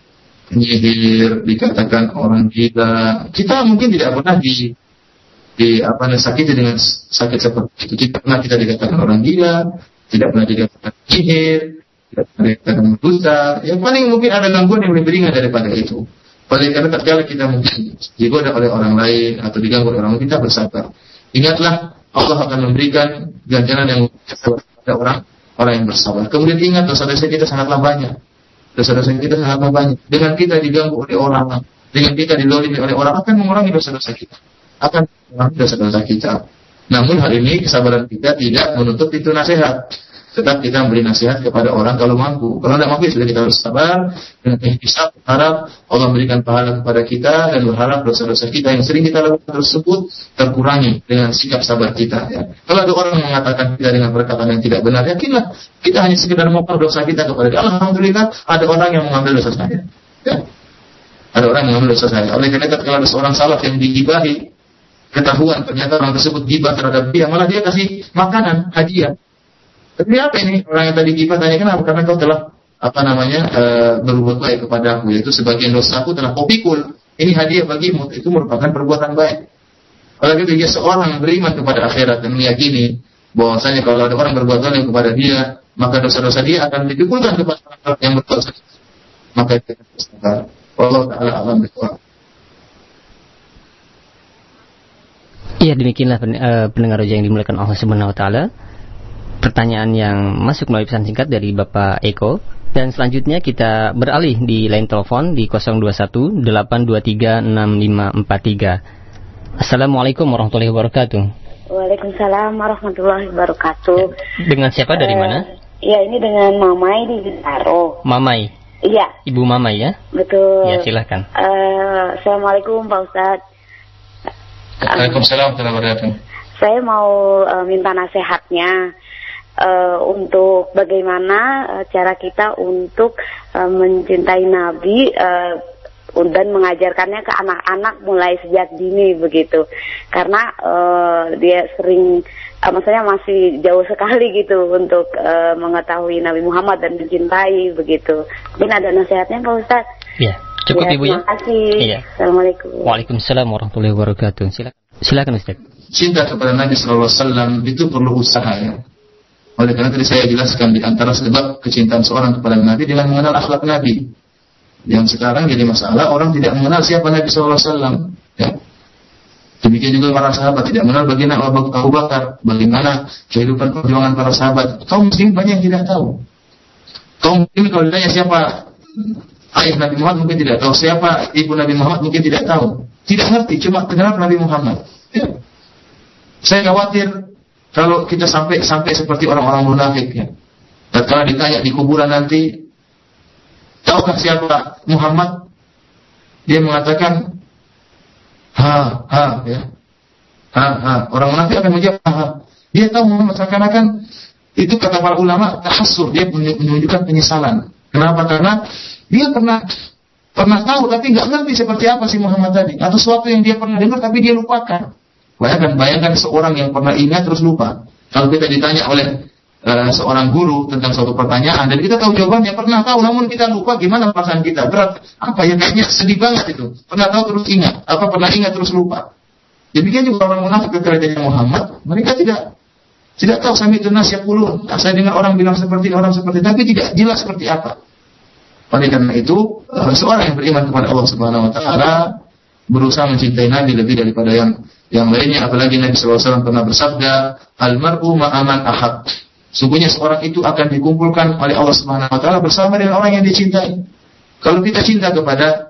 A: penyihir, dikatakan orang gila. Kita mungkin tidak pernah di di apa namanya sakiti dengan sakit seperti itu. Tidak pernah kita dikatakan orang gila, tidak pernah dikatakan penyihir, tidak pernah dikatakan dosa. Yang paling mungkin ada gangguan yang lebih ringan daripada itu. Paling karena tatkala kita mungkin digoda oleh orang lain atau diganggu oleh orang lain, kita bersabar. Ingatlah, Allah akan memberikan ganjaran yang kepada orang orang yang bersabar. Kemudian ingat, dosa-dosa kita sangatlah banyak. Dosa-dosa kita sangatlah banyak. Dengan kita diganggu oleh orang, dengan kita dilolimi oleh orang, akan mengurangi dosa-dosa kita. Akan mengurangi dosa-dosa kita. Namun hal ini kesabaran kita tidak menutup itu nasihat. Tetap kita memberi nasihat kepada orang kalau mampu. Kalau tidak mampu, sudah kita harus sabar dengan ihtisab, berharap Allah memberikan pahala kepada kita dan berharap dosa-dosa kita yang sering kita lakukan tersebut terkurangi dengan sikap sabar kita. Ya. Kalau ada orang mengatakan kita dengan perkataan yang tidak benar, yakinlah kita hanya sekedar mengukur dosa kita kepada dia. Alhamdulillah ada orang yang mengambil dosa saya. Ya. Ada orang yang mengambil dosa saya. Oleh karena itu kalau ada seorang salaf yang digibahi, ketahuan ternyata orang tersebut gibah terhadap dia, malah dia kasih makanan, hadiah. Tapi apa ini? Orang yang tadi gibah tanya, kenapa? Karena kau telah apa namanya e, berbuat baik kepada aku, yaitu sebagian dosaku telah kau pikul. Ini hadiah bagimu. Itu merupakan perbuatan baik. Oleh itu dia seorang yang beriman kepada akhirat dan meyakini bahwasanya kalau ada orang berbuat zalim kepada dia, maka dosa-dosa dia akan dipikulkan kepada orang yang berdosa. Maka kita bersabar. Allah Taala alam bisawab.
B: Iya, demikianlah pendengar roja yang dimuliakan Allah Subhanahu wa taala. Pertanyaan yang masuk melalui pesan singkat dari Bapak Eko. Dan selanjutnya kita beralih di line telepon di nol dua satu delapan dua tiga enam lima empat tiga. Assalamualaikum warahmatullahi wabarakatuh.
E: Waalaikumsalam warahmatullahi wabarakatuh.
B: Dengan siapa, dari uh, mana?
E: Ya, ini dengan Mamai di Bintaro.
B: Mamai?
E: Iya.
B: Ibu Mamai ya?
E: Betul.
B: Ya, silahkan.
E: Uh, Assalamualaikum Pak Ustadz.
A: Waalaikumsalam warahmatullahi wabarakatuh.
E: Saya mau uh, minta nasihatnya. Uh, untuk bagaimana uh, cara kita untuk uh, mencintai Nabi uh, dan mengajarkannya ke anak-anak mulai sejak dini begitu, karena uh, dia sering uh, maksudnya masih jauh sekali gitu untuk uh, mengetahui Nabi Muhammad dan mencintai begitu. Mungkin ada nasihatnya Pak Ustadz?
B: Iya, cukup ya, Ibu ya.
E: Terima kasih.
B: Iya.
E: Assalamualaikum.
B: Waalaikumsalam warahmatullahi wabarakatuh. Silakan, silakan Ustaz.
A: Cinta kepada Nabi Sallallahu Alaihi Wasallam itu perlu usaha ya. Oleh karena tadi saya jelaskan di antara sebab kecintaan seorang kepada Nabi dengan mengenal akhlak Nabi. Yang sekarang jadi masalah, orang tidak mengenal siapa Nabi Sallallahu Alaihi Wasallam. Ya. Demikian juga para sahabat tidak mengenal bagaimana Abu Bakar, bagaimana kehidupan perjuangan para sahabat. Kaum muslim banyak yang tidak tahu. Kaum muslim kalau ditanya siapa ayah Nabi Muhammad mungkin tidak tahu, siapa ibu Nabi Muhammad mungkin tidak tahu. Tidak ngerti, cuma kenal Nabi Muhammad. Ya. Saya khawatir kalau kita sampai sampai seperti orang-orang munafik ya. Tatkala ditanya di kuburan nanti, Tahukah siapa Muhammad? Dia mengatakan ha ha ya. Ha ha. Orang munafik akan menjawab ha ha. Dia tahu Muhammad, seakan-akan itu kata para ulama tahassur, dia menunjukkan penyesalan. Kenapa? Karena dia pernah pernah tahu tapi nggak ngerti seperti apa si Muhammad tadi, atau sesuatu yang dia pernah dengar tapi dia lupakan. Bayangkan, bayangkan seorang yang pernah ingat terus lupa. Kalau kita ditanya oleh uh, seorang guru tentang suatu pertanyaan dan kita tahu jawabannya, pernah tahu namun kita lupa, gimana perasaan kita? Berat apa ya, kayaknya sedih banget itu. Pernah tahu terus ingat, apa pernah ingat terus lupa. Demikian juga orang munafik ketika ditanya Muhammad, mereka tidak tidak tahu sami itu nasyaqulun. Saya dengar orang bilang seperti orang seperti, tapi tidak jelas seperti apa. Oleh karena itu, seorang yang beriman kepada Allah Subhanahu wa taala berusaha mencintai Nabi lebih daripada yang yang lainnya, apalagi Nabi sallallahu alaihi wasallam pernah bersabda, "Al-mar'u ma'aman ahab." Sungguhnya seorang itu akan dikumpulkan oleh Allah Subhanahu wa taala bersama dengan orang yang dicintai. Kalau kita cinta kepada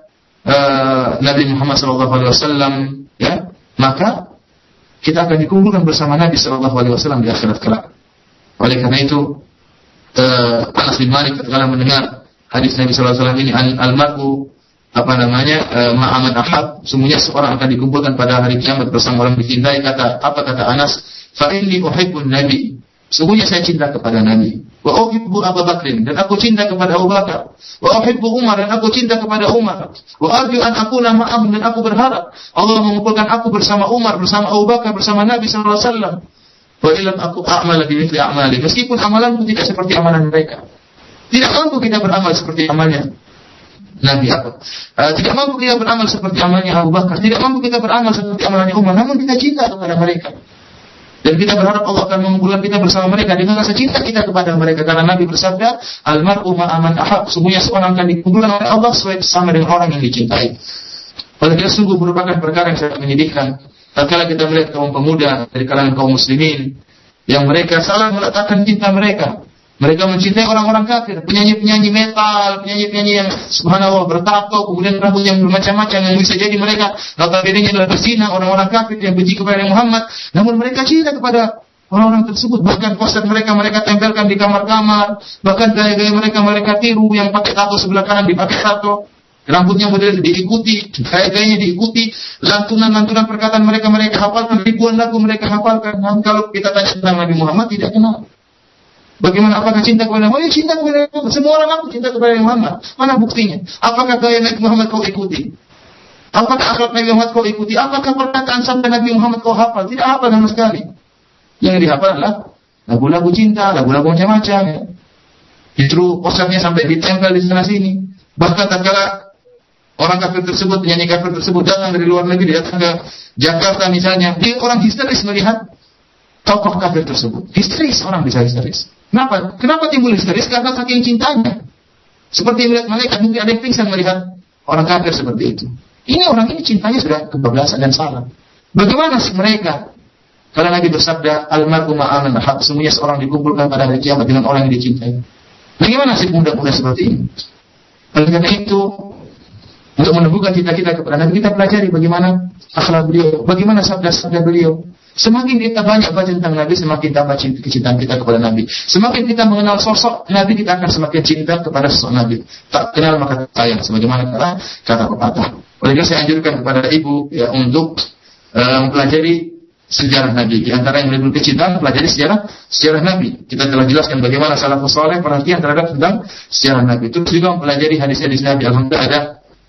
A: uh, Nabi Muhammad sallallahu alaihi wasallam, ya, maka kita akan dikumpulkan bersama Nabi sallallahu alaihi wasallam di akhirat kelak. Oleh karena itu, uh, Anas bin Malik ketika mendengar hadis Nabi sallallahu alaihi wasallam ini, al-mar'u apa namanya uh, ma'aman ahab, sungguhnya seorang akan dikumpulkan pada hari kiamat bersama orang dicintai. Kata apa kata Anas? Fa inni uhibbun nabi. Sungguhnya saya cinta kepada Nabi. Wa uhibbu Abu Bakrin, dan aku cinta kepada Abu Bakar. Wa uhibbu Umar, dan aku cinta kepada Umar. Wa arju an akuna ma'ahum, dan aku berharap Allah mengumpulkan aku bersama Umar, bersama Abu Bakar, bersama Nabi sallallahu alaihi wasallam. Wa illam aku a'mal bi mithli a'mali, meskipun amalanku tidak seperti amalan mereka. Tidak mampu kita beramal seperti amalnya Nabi apa? Uh, tidak mampu kita beramal seperti amalnya Abu Bakar, tidak mampu kita beramal seperti amalnya Umar, namun kita cinta kepada mereka. Dan kita berharap Allah akan mengumpulkan kita bersama mereka dengan rasa cinta kita kepada mereka. Karena Nabi bersabda, "Al-mar'u ma'aman ahab." Sungguhnya seorang akan dikumpulkan oleh Allah sesuai sama dengan orang yang dicintai. Oleh karena sungguh merupakan perkara yang sangat menyedihkan tatkala kita melihat kaum pemuda dari kalangan kaum muslimin yang mereka salah meletakkan cinta mereka. Mereka mencintai orang-orang kafir, penyanyi-penyanyi metal, penyanyi-penyanyi yang subhanallah bertato, kemudian rambut yang bermacam-macam, yang bisa jadi mereka notabene adalah berzina, orang-orang kafir yang benci kepada Muhammad, namun mereka cinta kepada orang-orang tersebut. Bahkan poster mereka mereka tempelkan di kamar-kamar, bahkan gaya-gaya mereka mereka tiru, yang pakai tato sebelah kanan dipakai tato, rambutnya model diikuti, gaya-gayanya diikuti, lantunan-lantunan perkataan mereka mereka hafalkan, ribuan lagu mereka hafalkan. Namun kalau kita tanya tentang Nabi Muhammad, tidak kenal. Bagaimana, apakah cinta kepada Muhammad? Oh, ya, cinta kepada Muhammad. Semua orang aku cinta kepada Muhammad. Mana buktinya? Apakah gaya Nabi Muhammad kau ikuti? Apakah akhlak Nabi Muhammad kau ikuti? Apakah perkataan sabda Nabi Muhammad kau hafal? Tidak hafal sama sekali. Yang dihafal adalah lagu-lagu cinta, lagu-lagu macam-macam. Ya. Justru posternya sampai ditempel di sana sini. Bahkan tatkala orang kafir tersebut, penyanyi kafir tersebut datang dari luar negeri, datang ke Jakarta misalnya, dia orang histeris melihat tokoh kafir tersebut. Histeris, orang bisa histeris. Kenapa? Kenapa timbul histeris? Karena saking cintanya. Seperti melihat malaikat, mungkin ada yang pingsan melihat orang kafir seperti itu. Ini orang ini cintanya sudah kebablasan dan salah. Bagaimana sih mereka? Karena Nabi bersabda, "Al-mar'u ma'aman ahab." Semuanya seorang dikumpulkan pada hari kiamat dengan orang yang dicintai. Bagaimana sih muda-muda seperti ini? Oleh karena itu, untuk menumbuhkan cita-cita kepada Nabi, kita pelajari bagaimana akhlak beliau, bagaimana sabda-sabda beliau. Semakin kita banyak baca tentang Nabi, semakin tambah cinta, kecintaan kita kepada Nabi. Semakin kita mengenal sosok Nabi, kita akan semakin cinta kepada sosok Nabi. Tak kenal maka sayang, sebagaimana kata kata pepatah. Oleh karena saya anjurkan kepada ibu ya untuk uh, mempelajari sejarah Nabi. Di antara yang menimbulkan kecintaan, pelajari sejarah sejarah Nabi. Kita telah jelaskan bagaimana salafus saleh perhatian terhadap tentang sejarah Nabi. Terus juga mempelajari hadis-hadis Nabi. Alhamdulillah ada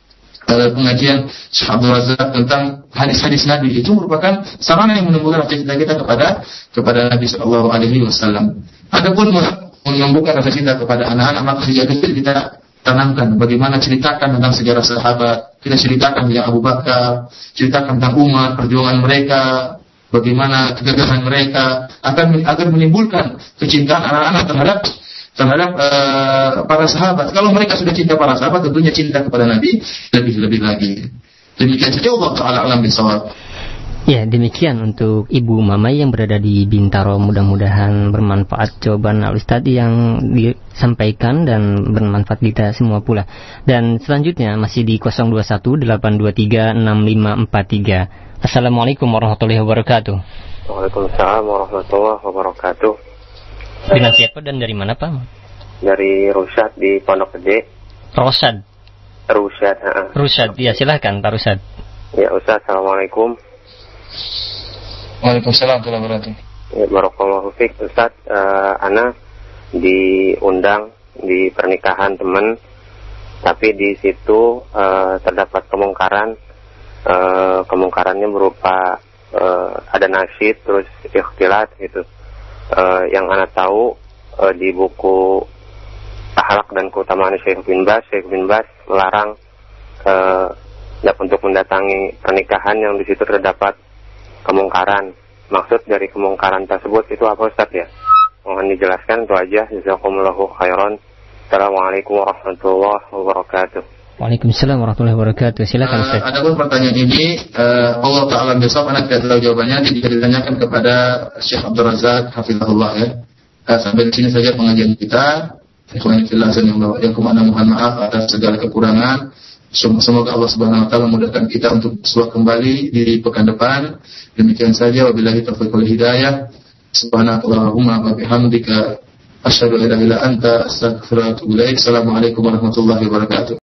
A: pengajian Syekh Abdul Razak tentang hadis-hadis Nabi. Itu merupakan sarana yang menumbuhkan rasa cinta kita kepada kepada Nabi Sallallahu Alaihi Wasallam. Adapun menumbuhkan rasa cinta kepada anak-anak, maka sejak kecil kita tanamkan bagaimana ceritakan tentang sejarah sahabat. Kita ceritakan tentang Abu Bakar, ceritakan tentang Umar, perjuangan mereka, bagaimana kegagahan mereka, akan agar menimbulkan kecintaan anak-anak terhadap terhadap uh, para sahabat. Kalau mereka sudah cinta para sahabat, tentunya cinta kepada Nabi lebih-lebih lagi. Demikian saja, Allah Ta'ala alam bisawab.
B: Ya, demikian untuk Ibu Mamai yang berada di Bintaro. Mudah-mudahan bermanfaat jawaban Al-Ustaz yang disampaikan dan bermanfaat kita semua pula. Dan selanjutnya masih di nol dua satu delapan dua tiga enam lima empat tiga. Assalamualaikum warahmatullahi wabarakatuh.
F: Waalaikumsalam warahmatullahi wabarakatuh.
B: Dengan siapa dan dari mana, Pak?
F: Dari Rusyad di Pondok Gede.
B: Rosyad.
F: Rusyad. Ha.
B: Rusyad. Ya, silakan Pak Rusyad.
F: Ya Ustaz, Assalamualaikum.
A: Waalaikumsalam warahmatullahi wabarakatuh.
F: Ya, barakallahu fiik Ustaz. Uh, ana diundang di pernikahan teman, tapi di situ uh, terdapat kemungkaran. Uh, kemungkarannya berupa uh, ada nasyid, terus ikhtilat gitu. Uh, yang ana tahu uh, di buku Akhlak dan Keutamaan Syekh bin Baz, Syekh bin Baz melarang uh, untuk mendatangi pernikahan yang di situ terdapat kemungkaran. Maksud dari kemungkaran tersebut itu apa Ustaz ya? Mohon dijelaskan, itu aja. Jazakumullahu khairan. Assalamualaikum warahmatullahi wabarakatuh.
B: Waalaikumsalam warahmatullahi wabarakatuh. Silakan Ustaz.
A: Uh, Adapun pertanyaan ini, uh, Allah Ta'ala besok anak tidak tahu jawabannya, jika ditanyakan kepada Syekh Abdul Razak Hafizahullah ya. Uh, sampai di sini saja pengajian kita. Ikhwan fillah yang kemana mohon maaf atas segala kekurangan. Semoga Allah Subhanahu wa taala memudahkan kita untuk bersuah kembali di pekan depan. Demikian saja, wabillahi taufiq wal hidayah. Subhanakallahumma wa bihamdika asyhadu an la ilaha illa anta astaghfiruka wa atubu ilaik. Assalamualaikum warahmatullahi wabarakatuh.